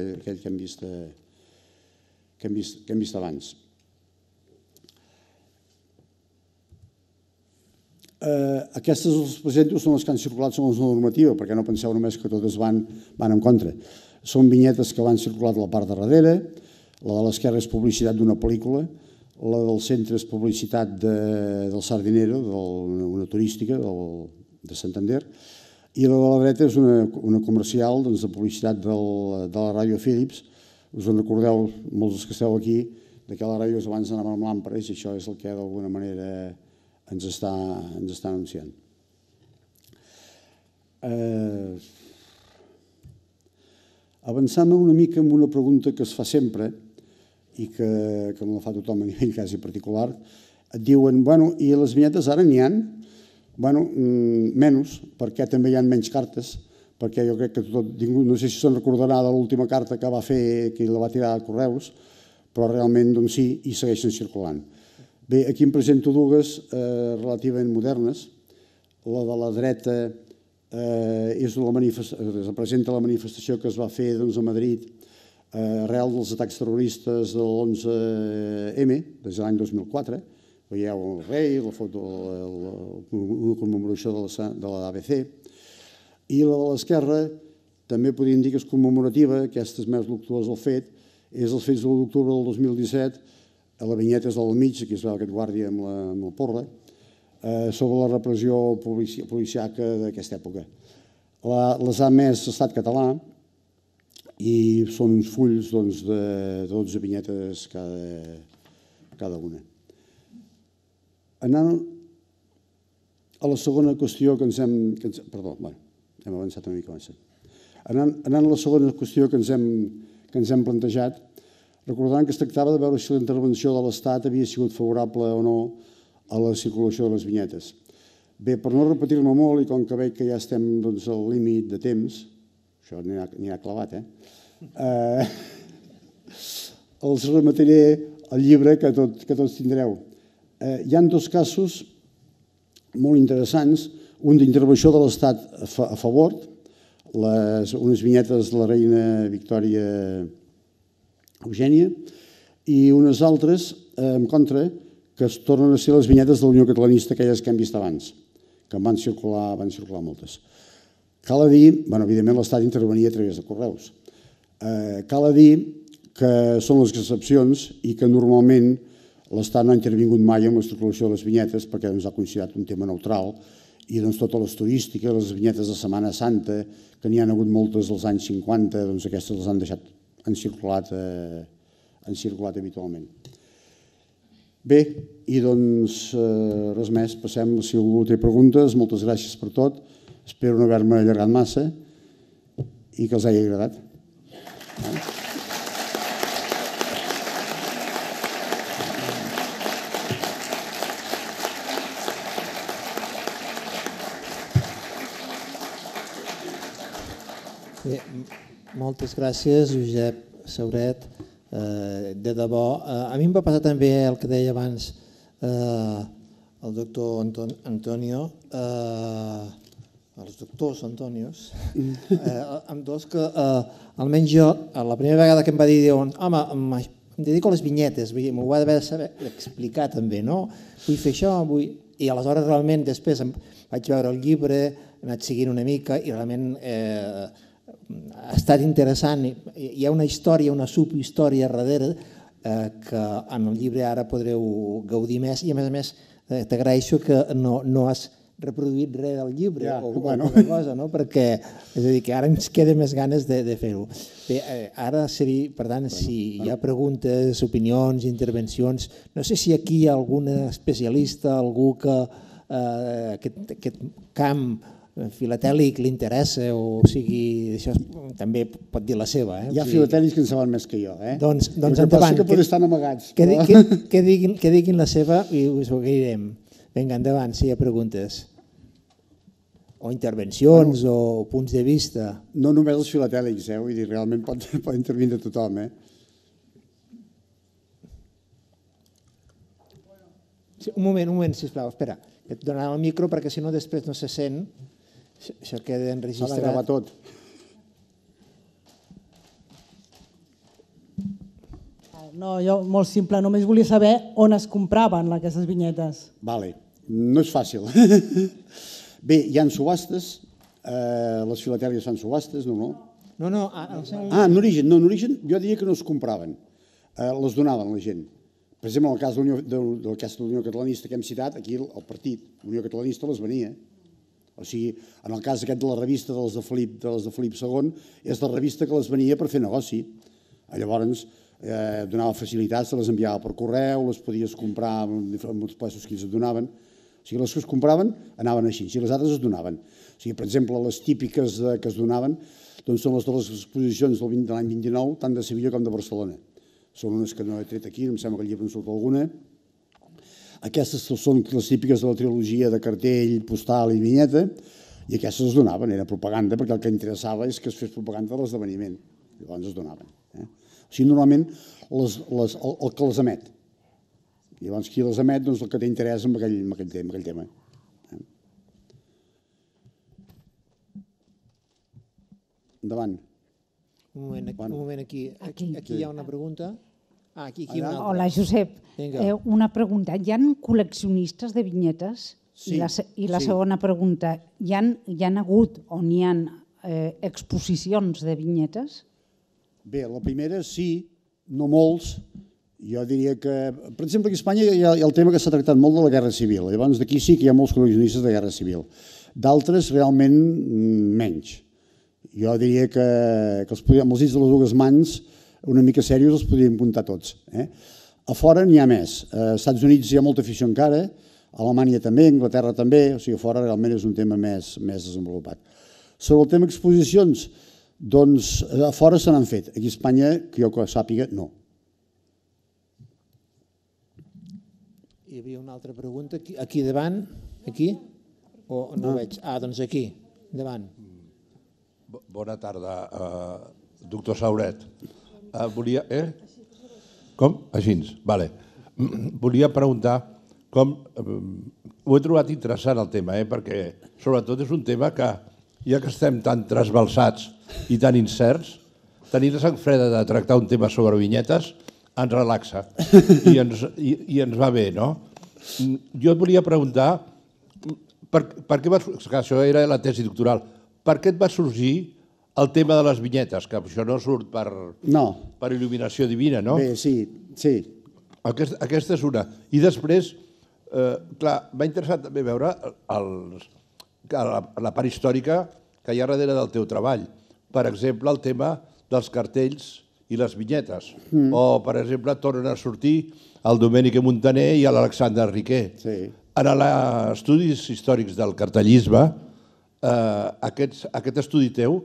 vist abans. Aquestes els presento són les que han circulat segons la normativa, perquè no penseu només que totes van en contra. Són vinyetes que van circular de la part de darrere, la de l'esquerra és publicitat d'una pel·lícula, la del centre és publicitat del Sardinero, una turística de Santander, i la de la dreta és una comercial de publicitat de la ràdio Philips. Us en recordeu, molts dels que esteu aquí, que la ràdio abans anava amb làmperes i això és el que d'alguna manera ens està anunciant. Avançant una mica amb una pregunta que es fa sempre i que me la fa tothom a nivell quasi particular, et diuen, bueno, i les vinyetes ara n'hi ha? Bueno, menys, perquè també hi ha menys cartes, perquè jo crec que ningú, no sé si se'n recordarà de l'última carta que va fer, que la va tirar a Correus, però realment doncs sí, i segueixen circulant. Bé, aquí em presento dues relativament modernes. La de la dreta representa la manifestació que es va fer a Madrid arrel dels atacs terroristes de l'11M, des de l'any 2004. Veieu el rei, la foto, una commemoració de l'ABC. I la de l'esquerra també podríem dir que és commemorativa, aquesta és més luctuosa el fet, és els fets de l'1 d'octubre del 2017, la vinyeta és del mig, aquí es veu aquest guàrdia amb la porra, sobre la repressió policiaca d'aquesta època. Les ha emès l'Estat català i són uns fulls de 12 vinyetes cada una. Anant a la segona qüestió que ens hem... Perdó, hem avançat una mica abans. Anant a la segona qüestió que ens hem plantejat, recordaran que es tractava de veure si la intervenció de l'Estat havia sigut favorable o no a la circulació de les vinyetes. Bé, per no repetir-me molt, i com que veig que ja estem al límit de temps, això n'hi ha clavat, els remataré el llibre que tots tindreu. Hi ha dos casos molt interessants, un d'intervenció de l'Estat a favor, unes vinyetes de la reina Victòria Eugènia, i unes altres en contra, que es tornen a ser les vinyetes de la Unió Catalanista, aquelles que hem vist abans, que van circular moltes. Cal dir, evidentment l'Estat intervenia a través de Correus. Cal dir que són les excepcions i que normalment l'Estat no ha intervingut mai en la circulació de les vinyetes perquè ha considerat un tema neutral i totes les turístiques, les vinyetes de Setmana Santa, que n'hi ha hagut moltes dels anys 50, aquestes les han circulat habitualment. Bé, i res més, passem, si algú té preguntes, moltes gràcies per tot, espero no haver-me allargat massa i que els hagi agradat. Moltes gràcies, Josep Sauret. De debò, a mi em va passar també el que deia abans el doctor Antonio, els doctors Antonios, amb dos que almenys jo, la primera vegada que em va dir, home, em dedico a les vinyetes, m'ho va haver de saber explicar també, no? Vull fer això, I aleshores realment després vaig veure el llibre, he anat seguint una mica i realment ha estat interessant. Hi ha una història, una subhistòria darrere que en el llibre ara podreu gaudir més i a més t'agraeixo que no has reproduït res del llibre o alguna cosa, perquè és a dir que ara ens queda més ganes de fer-ho. Bé, ara seria, per tant, si hi ha preguntes, opinions, intervencions, no sé si aquí hi ha algun especialista, algú que aquest camp filatèlic li interessa o sigui, això també pot dir la seva. Hi ha filatèlics que en saben més que jo. Doncs endavant. El que passa que pot estar amagats. Que diguin la seva i us ho agrairem. Vinga, endavant, si hi ha preguntes. O intervencions o punts de vista. No només els filatèlics, vull dir, realment pot intervindre tothom. Un moment, sisplau, espera. Et donarà el micro perquè si no després no se sent. Això queda enregistrat. S'ha de gravar tot. No, jo molt simple, només volia saber on es compraven aquestes vinyetes. Vale, no és fàcil. Bé, hi ha subhastes, les filatèlies fan subhastes, no? No. En origen jo diria que no es compraven, les donaven la gent. Per exemple, en el cas de l'Unió Catalanista que hem citat, aquí el partit, l'Unió Catalanista les venia. O sigui, en el cas aquest de la revista de les de Felip II, és la revista que les venia per fer negoci. Llavors, donava facilitats, te les enviava per correu, les podies comprar amb els plaços que ells et donaven. O sigui, les que es compraven anaven així, i les altres es donaven. O sigui, per exemple, les típiques que es donaven són les de les exposicions de l'any 29, tant de Sevilla com de Barcelona. Són unes que no he tret aquí, em sembla que al llibre en surt alguna. Aquestes són les típiques de la trilogia de cartell, postal i vinyeta, i aquestes es donaven, era propaganda, perquè el que interessava és que es fes propaganda de l'esdeveniment. Llavors es donaven. O sigui, normalment el que les emet. I llavors qui les emet, doncs el que té interès en aquell tema. Endavant. Un moment, aquí hi ha una pregunta. Aquí una altra. Hola, Josep. Una pregunta. Hi ha col·leccionistes de vinyetes? Sí. I la segona pregunta, hi ha hagut o n'hi ha exposicions de vinyetes? Bé, la primera sí, no molts. Jo diria que, per exemple, aquí a Espanya hi ha el tema que s'ha tractat molt de la Guerra Civil. Llavors d'aquí sí que hi ha molts col·leccionistes de Guerra Civil. D'altres realment menys. Jo diria que amb els dits de les dues mans, una mica serios, els podríem comptar tots. A fora n'hi ha més. Als Estats Units hi ha molta afició encara, a Alemanya també, a Anglaterra també, o sigui, a fora realment és un tema més desenvolupat. Sobre el tema exposicions, doncs a fora se n'han fet. Aquí a Espanya, que jo sàpiga, no. Hi havia una altra pregunta. Aquí davant? Aquí? O no veig? Doncs aquí. Davant. Bona tarda, doctor Sauret. Com? Així. Vale. Volia preguntar com... Ho he trobat interessant el tema, perquè sobretot és un tema que, ja que estem tan trasbalsats i tan incerts, tenir la sang freda de tractar un tema sobre vinyetes ens relaxa i ens va bé, no? Jo et volia preguntar, això era la tesi doctoral, per què et va sorgir el tema de les vinyetes? Que això no surt per il·luminació divina, no? Bé, sí. Aquesta és una. I després, clar, m'ha interessat també veure la part històrica que hi ha darrere del teu treball. Per exemple, el tema dels cartells i les vinyetes. O, per exemple, tornen a sortir el Domènec Montaner i l'Alexandre Riquer. En els estudis històrics del cartellisme, aquest estudi teu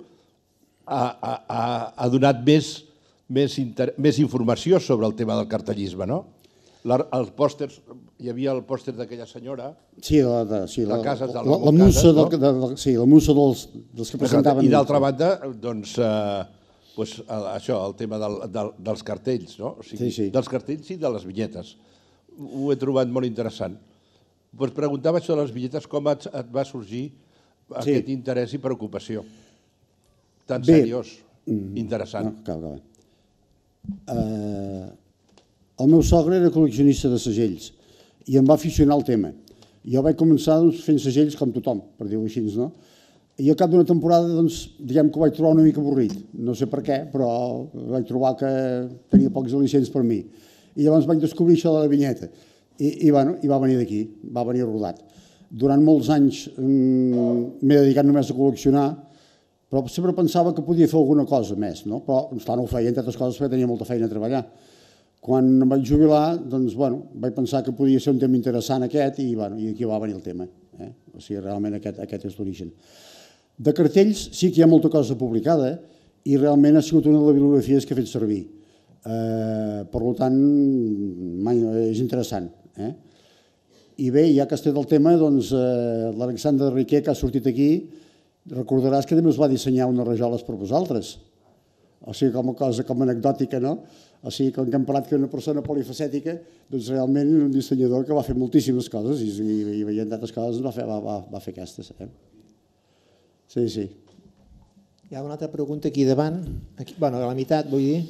ha donat més informació sobre el tema del cartellisme, no? Els pòsters, hi havia el pòster d'aquella senyora, de Cases del Ramon Casas, la musa dels que presentaven. I d'altra banda, doncs, això, el tema dels cartells, no? Dels cartells i de les vinyetes. Ho he trobat molt interessant. Preguntava això de les vinyetes, com et va sorgir aquest interès i preocupació tan seriós, interessant. El meu sogre era col·leccionista de segells i em va aficionar al tema. Jo vaig començar fent segells com tothom, per dir-ho així, no? I al cap d'una temporada, diguem que ho vaig trobar una mica avorrit. No sé per què, però vaig trobar que tenia pocs al·licients per mi. I llavors vaig descobrir això de la vinyeta. I va venir d'aquí, va venir rodat. Durant molts anys m'he dedicat només a col·leccionar, però sempre pensava que podia fer alguna cosa més, no? Però no ho feia, entre altres coses, perquè tenia molta feina a treballar. Quan em vaig jubilar, doncs, vaig pensar que podia ser un tema interessant aquest i aquí va venir el tema. O sigui, realment aquest és l'origen. De cartells sí que hi ha molta cosa publicada i realment ha sigut una de les bibliografies que he fet servir. Per tant, és interessant. I bé, ja que estem del tema, doncs l'Alexandre Riquer, que ha sortit aquí, recordaràs que també us va dissenyar unes rajoles per vosaltres. O sigui, com a cosa, com anecdòtica, no? O sigui, com que hem parlat que una persona polifacètica, doncs realment un dissenyador que va fer moltíssimes coses i veient tantes coses va fer aquestes. Sí, sí. Hi ha una altra pregunta aquí davant, a la meitat, vull dir.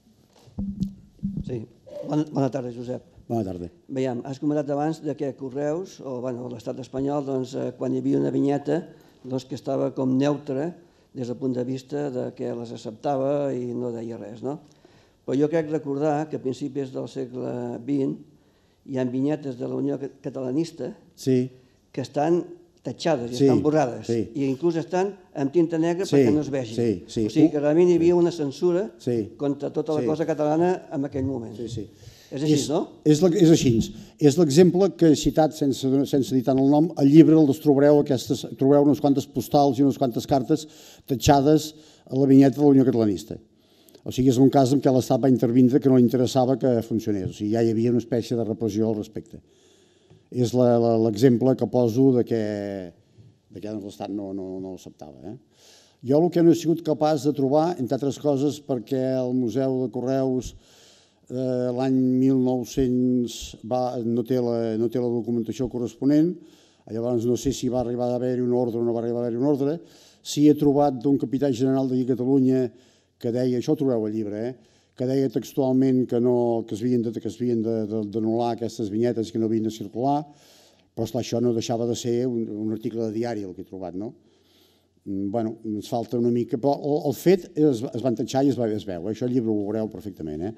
Sí, bona tarda, Josep. Bona tarda. Veiem, has comentat abans que Correus, o l'estat espanyol, quan hi havia una vinyeta que estava com neutra des del punt de vista que les acceptava i no deia res, no? Però jo crec recordar que a principis del segle XX hi ha vinyetes de la Unió Catalanista que estan tatxades i estan borrades i inclús estan amb tinta negra perquè no es vegi. O sigui que realment hi havia una censura contra tota la cosa catalana en aquell moment. És així, no? És així. És l'exemple que he citat, sense dir tant el nom, al llibre els trobareu unes quantes postals i unes quantes cartes tatxades a la vinyeta de la Unió Catalanista. O sigui, és un cas en què l'Estat va intervindre que no li interessava que funcionés. O sigui, ja hi havia una espècie de repressió al respecte. És l'exemple que poso que l'Estat no l'acceptava. Jo el que no he sigut capaç de trobar, entre altres coses, perquè el Museu de Correus l'any 1900 no té la documentació corresponent, llavors no sé si va arribar a haver-hi un ordre o no va arribar a haver-hi un ordre. Sí he trobat d'un capità general d'aquí a Catalunya que deia, això ho trobeu al llibre, que deia textualment que es havien d'anul·lar aquestes vinyetes i que no havien de circular, però esclar, això no deixava de ser un article de diari el que he trobat, no? Bueno, ens falta una mica, però el fet es van tatxar i es veu, això al llibre ho veureu perfectament.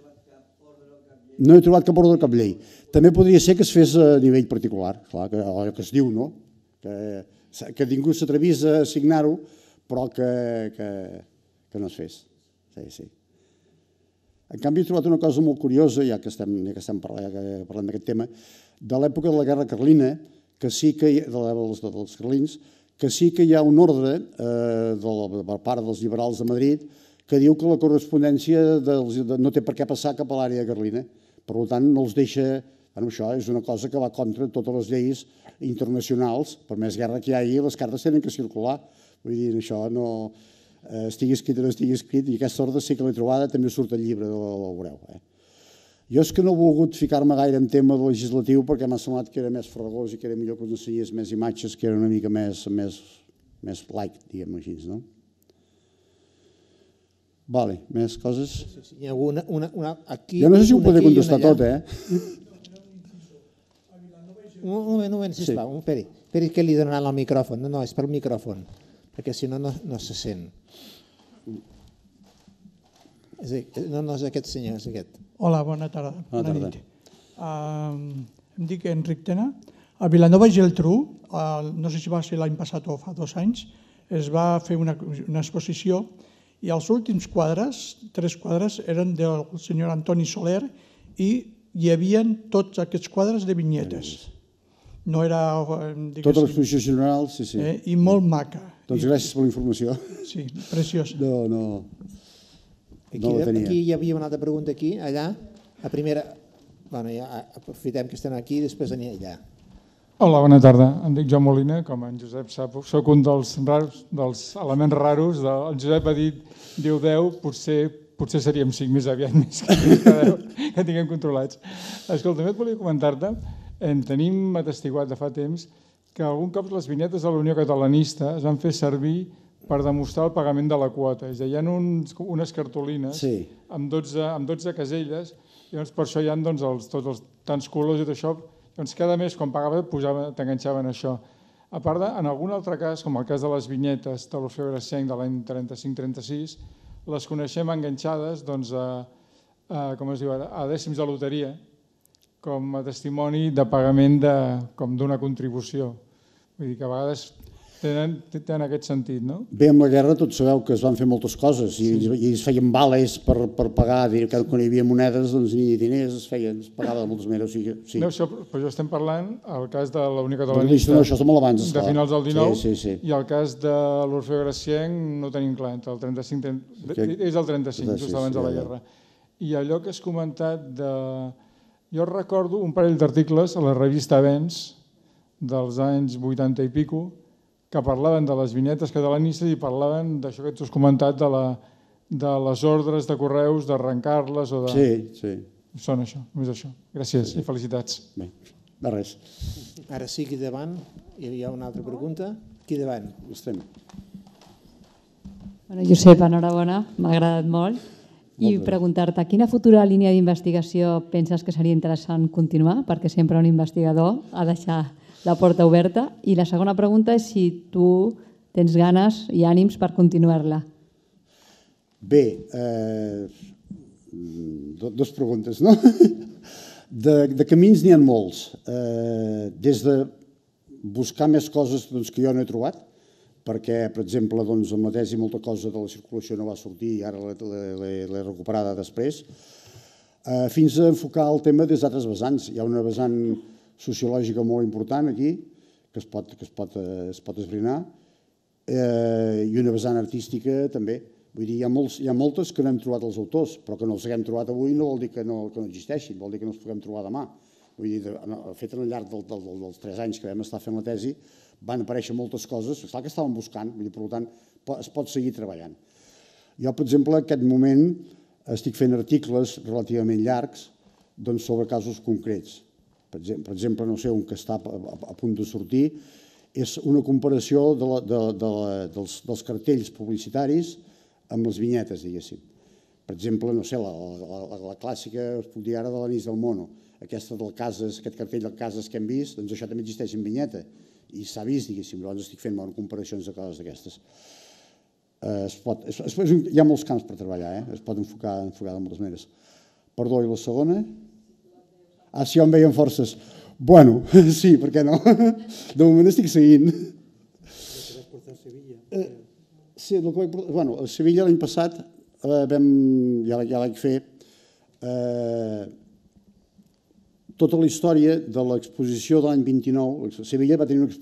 No he trobat cap ordre de cap llei. També podria ser que es fes a nivell particular, clar, que es diu, no? Que ningú s'atrevís a signar-ho, però que no es fes. Sí. En canvi, he trobat una cosa molt curiosa, ja que estem parlant d'aquest tema, de l'època de la Guerra Carlina, dels carlins, que sí que hi ha un ordre per part dels liberals de Madrid que diu que la correspondència no té per què passar cap a l'àrea carlina. Per tant, no els deixa... Això és una cosa que va contra totes les lleis internacionals. Per més guerra que hi hagi, les cartes tenen que circular. Vull dir, això no... estigui escrit o no estigui escrit, i aquesta ordre sí que l'he trobada, també surt al llibre, ho veureu. Jo és que no he volgut ficar-me gaire en tema legislatiu perquè m'ha semblat que era més farragós i que era millor que us ensenyés més imatges, que era una mica més light, diguem-ho així, no? Vale, més coses? Hi ha una aquí... Jo no sé si ho podré contestar tot, Un moment, sisplau, esperi que li donaran el micròfon. No, és per el micròfon, perquè si no, no se sent. No és aquest senyor, és aquest. Hola, bona tarda. Bona tarda. Em dic Enric Tena. A Vilanova i Geltrú, no sé si va ser l'any passat o fa 2 anys, es va fer una exposició i els últims quadres, 3 quadres, eren del senyor Antoni Soler i hi havia tots aquests quadres de vinyetes. No era... Tota l'exposició general, sí. I molt maca. Doncs gràcies per la informació. Sí, preciosa. No la tenia. Aquí hi havia una altra pregunta, allà. La primera... Ja aprofitem que estem aquí i després aniré allà. Hola, bona tarda. Em dic Joan Molina, com en Josep sap, soc un dels elements raros. El Josep ha dit, diu 10, potser seríem 5 més aviat, més que 10, que tinguem controlats. Escolta, també et volia comentar-te, tenim atestiguat de fa temps que algun cop les vinyetes de la Unió Catalanista es van fer servir per demostrar el pagament de la quota. És a dir, hi ha unes cartolines amb 12 caselles, i per això hi ha tots els tants colors i tot això, Llavors, cada mes, quan pagava, t'enganxaven això. A part, en algun altre cas, com el cas de les vinyetes de l'Orfeo Gracienc de l'any 35-36, les coneixem enganxades a dècims de loteria, com a testimoni de pagament d'una contribució. Vull dir que a vegades tenen aquest sentit, no? Bé, amb la guerra tots sabeu que es van fer moltes coses i es feien vales per pagar, quan hi havia monedes ni diners, es pagava de moltes maneres. No, però jo estem parlant el cas de l'Unió Catalanista de finals del 19 i el cas de l'Orfeo Gracienc no tenim clar, entre el 35, és el 35, just abans de la guerra. I allò que has comentat jo recordo un parell d'articles a la revista Avenç dels anys 80 i pico que parlaven de les vinyetes catalanistes i parlaven d'això que tu has comentat de les ordres de correus, d'arrencar-les o de... Sí. Són això, només això. Gràcies i felicitats. Bé, de res. Ara sí, aquí davant. Hi ha una altra pregunta. Aquí davant. Estem. Josep, enhorabona, m'ha agradat molt. I preguntar-te, quina futura línia d'investigació penses que seria interessant continuar? Perquè sempre un investigador ha de deixar la porta oberta. I la segona pregunta és si tu tens ganes i ànims per continuar-la. Bé, dues preguntes, no? De camins n'hi ha molts. Des de buscar més coses que jo no he trobat, perquè, per exemple, amb la tesi molta cosa de la circulació no va sortir i ara l'he recuperada després, fins a enfocar el tema des d'altres vessants. Hi ha una vessant sociològica molt important aquí, que es pot esbrinar, i una vessant artística també. Vull dir, hi ha moltes que no hem trobat els autors, però que no els haguem trobat avui no vol dir que no existeixin, vol dir que no els puguem trobar demà. Vull dir, fet al llarg dels 3 anys que vam estar fent la tesi, van aparèixer moltes coses, és clar que estàvem buscant, per tant, es pot seguir treballant. Jo, per exemple, en aquest moment estic fent articles relativament llargs sobre casos concrets. Per exemple, no sé, un que està a punt de sortir, és una comparació dels cartells publicitaris amb les vinyetes, diguéssim. Per exemple, no sé, la clàssica, us puc dir ara, de l'Anís del Mono, aquest cartell del Cases que hem vist, doncs això també existeix en vinyeta, i s'ha vist, diguéssim, llavors estic fent comparacions de coses d'aquestes. Hi ha molts camps per treballar, es pot enfocar de moltes maneres. Perdó, i la segona? Ah, sí, on veien forces. Bueno, sí, per què no? De moment estic seguint. Sí, a Sevilla l'any passat ja vaig fer tota la història de l'exposició de l'any 29. Sevilla va tenir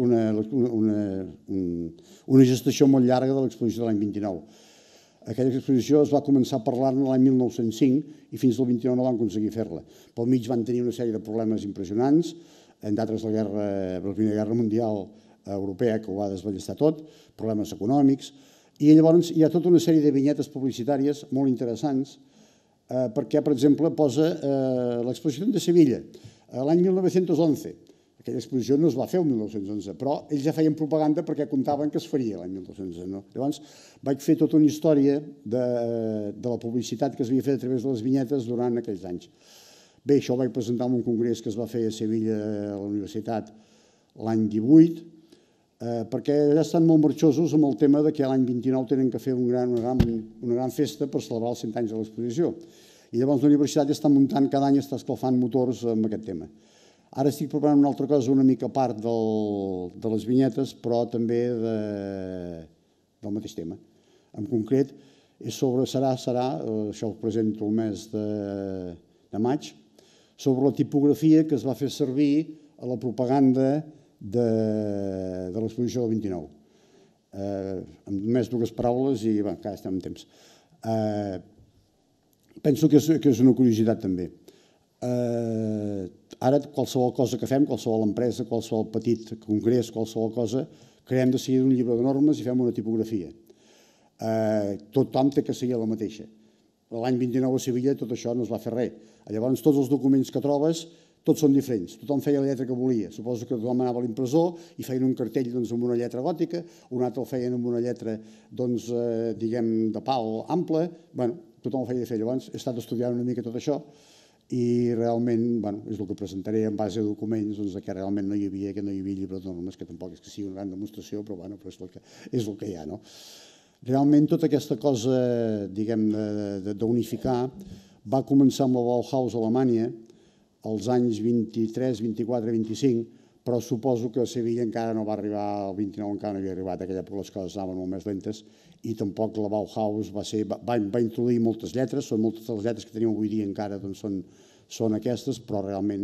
una gestació molt llarga de l'exposició de l'any 29. Aquella exposició es va començar a parlar-ne l'any 1905 i fins al 29 no van aconseguir fer-la. Pel mig van tenir una sèrie de problemes impressionants, entre altres la Primera Guerra Mundial Europea, que ho va desballestar tot, problemes econòmics, i llavors hi ha tota una sèrie de vinyetes publicitàries molt interessants perquè, per exemple, posa l'exposició de Sevilla l'any 1911. Aquella exposició no es va fer el 1911, però ells ja feien propaganda perquè comptaven que es faria l'any 1911. Llavors vaig fer tota una història de la publicitat que es havia fet a través de les vinyetes durant aquells anys. Bé, això ho vaig presentar en un congrés que es va fer a Sevilla, a la universitat, l'any 18, perquè ja estan molt marxosos amb el tema que l'any 29 tenen que fer una gran festa per celebrar els 100 anys de l'exposició. I llavors la universitat ja està muntant, cada any està escalfant motors amb aquest tema. Ara estic preparant una altra cosa una mica a part de les vinyetes, però també del mateix tema. En concret, serà, això ho presento el mes de maig, sobre la tipografia que es va fer servir a la propaganda de l'exposició del 29. Només 2 paraules i encara estem en temps. Penso que és una curiositat també. Ara qualsevol cosa que fem, qualsevol empresa, qualsevol petit congrés, qualsevol cosa, creem de seguida un llibre de normes i fem una tipografia. Tothom té que seguir la mateixa. L'any 29 a Sevilla tot això no es va fer res. Llavors tots els documents que trobes tots són diferents. Tothom feia la lletra que volia. Suposo que tothom anava a l'impressor i feien un cartell amb una lletra gòtica, un altre el feien amb una lletra de pal ample. Tothom ho feia de fer. Llavors he estat estudiant una mica tot això i realment és el que presentaré en base a documents que realment no hi havia llibre de normes, que tampoc és que sigui una gran demostració, però és el que hi ha. Realment tota aquesta cosa, diguem, d'unificar va començar amb la Bauhaus a Alemanya als anys 23, 24, 25, però suposo que a Sevilla encara no va arribar, el 29 encara no havia arribat, aquella època les coses anaven molt més lentes, i tampoc la Bauhaus va introduir moltes lletres, són moltes de les lletres que tenim avui dia encara són aquestes, però realment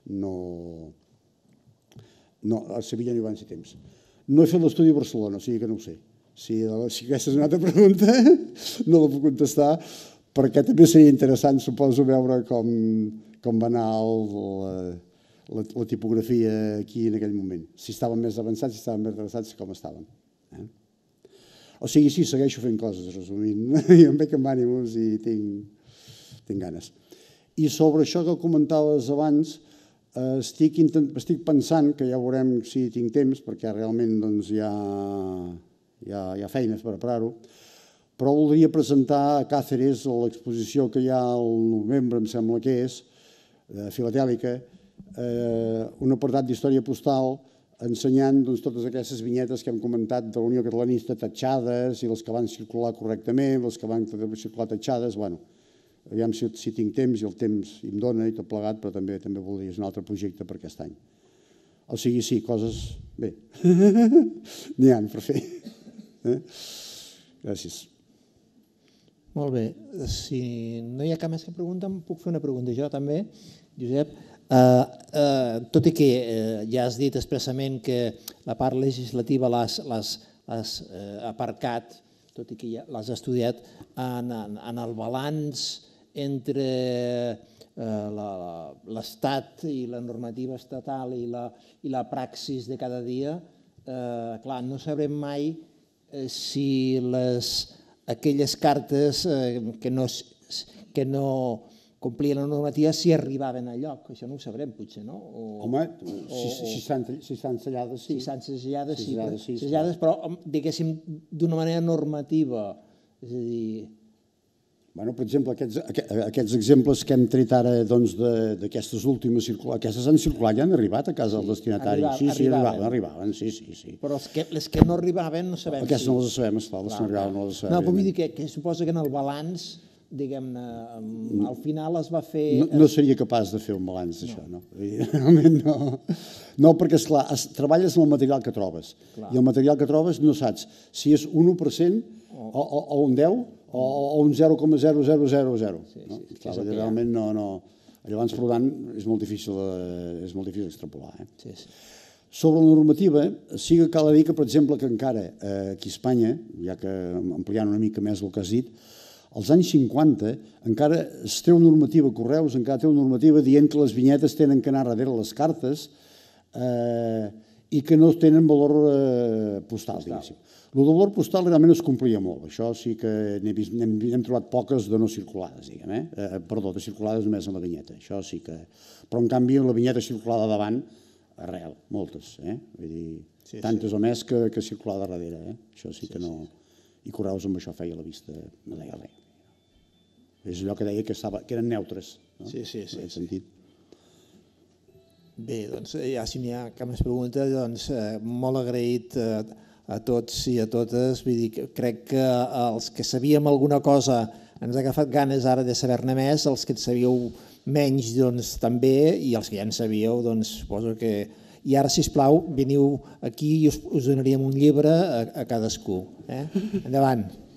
a Sevilla no hi van ser temps. No he fet l'estudi a Barcelona, o sigui que no ho sé. Si aquesta és una altra pregunta, no la puc contestar, perquè també seria interessant, suposo, veure com va anar la tipografia aquí en aquell moment. Si estaven més avançats, si estaven més avançats, com estaven. O sigui, sí, segueixo fent coses, resumint. Jo em veig amb ànims i tinc ganes. I sobre això que comentaves abans, estic pensant, que ja veurem si tinc temps, perquè realment hi ha feines per preparar-ho, però voldria presentar a Càceres l'exposició que hi ha al novembre, em sembla que és, filatèlica, un apartat d'història postal ensenyant totes aquestes vinyetes que hem comentat de la Unió Catalanista tatxades i les que van circular correctament, les que van circular tatxades. Aviam si tinc temps i el temps em dona i tot plegat, però també voldria un altre projecte per aquest any. O sigui, sí, coses... Bé, n'hi ha per fer. Gràcies. Molt bé. Si no hi ha cap més que pregunta, em puc fer una pregunta jo també, Josep. Tot i que ja has dit expressament que la part legislativa l'has aparcat, tot i que ja l'has estudiat, en el balanç entre l'estat i la normativa estatal i la praxis de cada dia, clar, no sabrem mai si aquelles cartes que no complien la normativa si arribaven al lloc. Això no ho sabrem, potser, no? Home, si estan sellades, sí. Si estan sellades, però, diguéssim, d'una manera normativa. És a dir... Per exemple, aquests exemples que hem tret ara d'aquestes últimes circulars, aquestes han circulat i han arribat a casa del destinatari. Sí, arribaven, sí. Però les que no arribaven no sabem si... Aquestes no les sabem, esclar, les que no arribaven no les sabem. No, però vull dir que suposa que en el balanç, diguem-ne, al final es va fer... No seria capaç de fer un balanç d'això, no. Realment no. No, perquè, esclar, treballes amb el material que trobes. I el material que trobes no saps si és un 1% o un 10% o un 0,0000. Realment no. Llavors, per tant, és molt difícil extrapolar. Sobre la normativa, sí que cal dir que, per exemple, que encara aquí a Espanya, ja que ampliant una mica més el que has dit, als anys 50 encara es té una normativa, Correus encara té una normativa dient que les vinyetes tenen que anar darrere les cartes i que no tenen valor postal, diguéssim. El valor postal realment es complia molt, això sí que n'hem trobat poques de no circulades, diguem, perdó, de circulades només en la vinyeta, això sí que... Però en canvi la vinyeta circulada davant, arrel, moltes, vull dir, tantes o més que circulada darrere, això sí que no... I Correus amb això feia la vista, no deia res. És allò que deia que eren neutres, no? Sí. En aquest sentit. Bé, doncs ja si n'hi ha cap més pregunta, doncs molt agraït a tots i a totes. Vull dir, crec que els que sabíem alguna cosa ens ha agafat ganes ara de saber-ne més, els que en sabíeu menys doncs també, i els que ja en sabíeu doncs suposo que... I ara, sisplau, veniu aquí i us donaríem un llibre a cadascú. Endavant.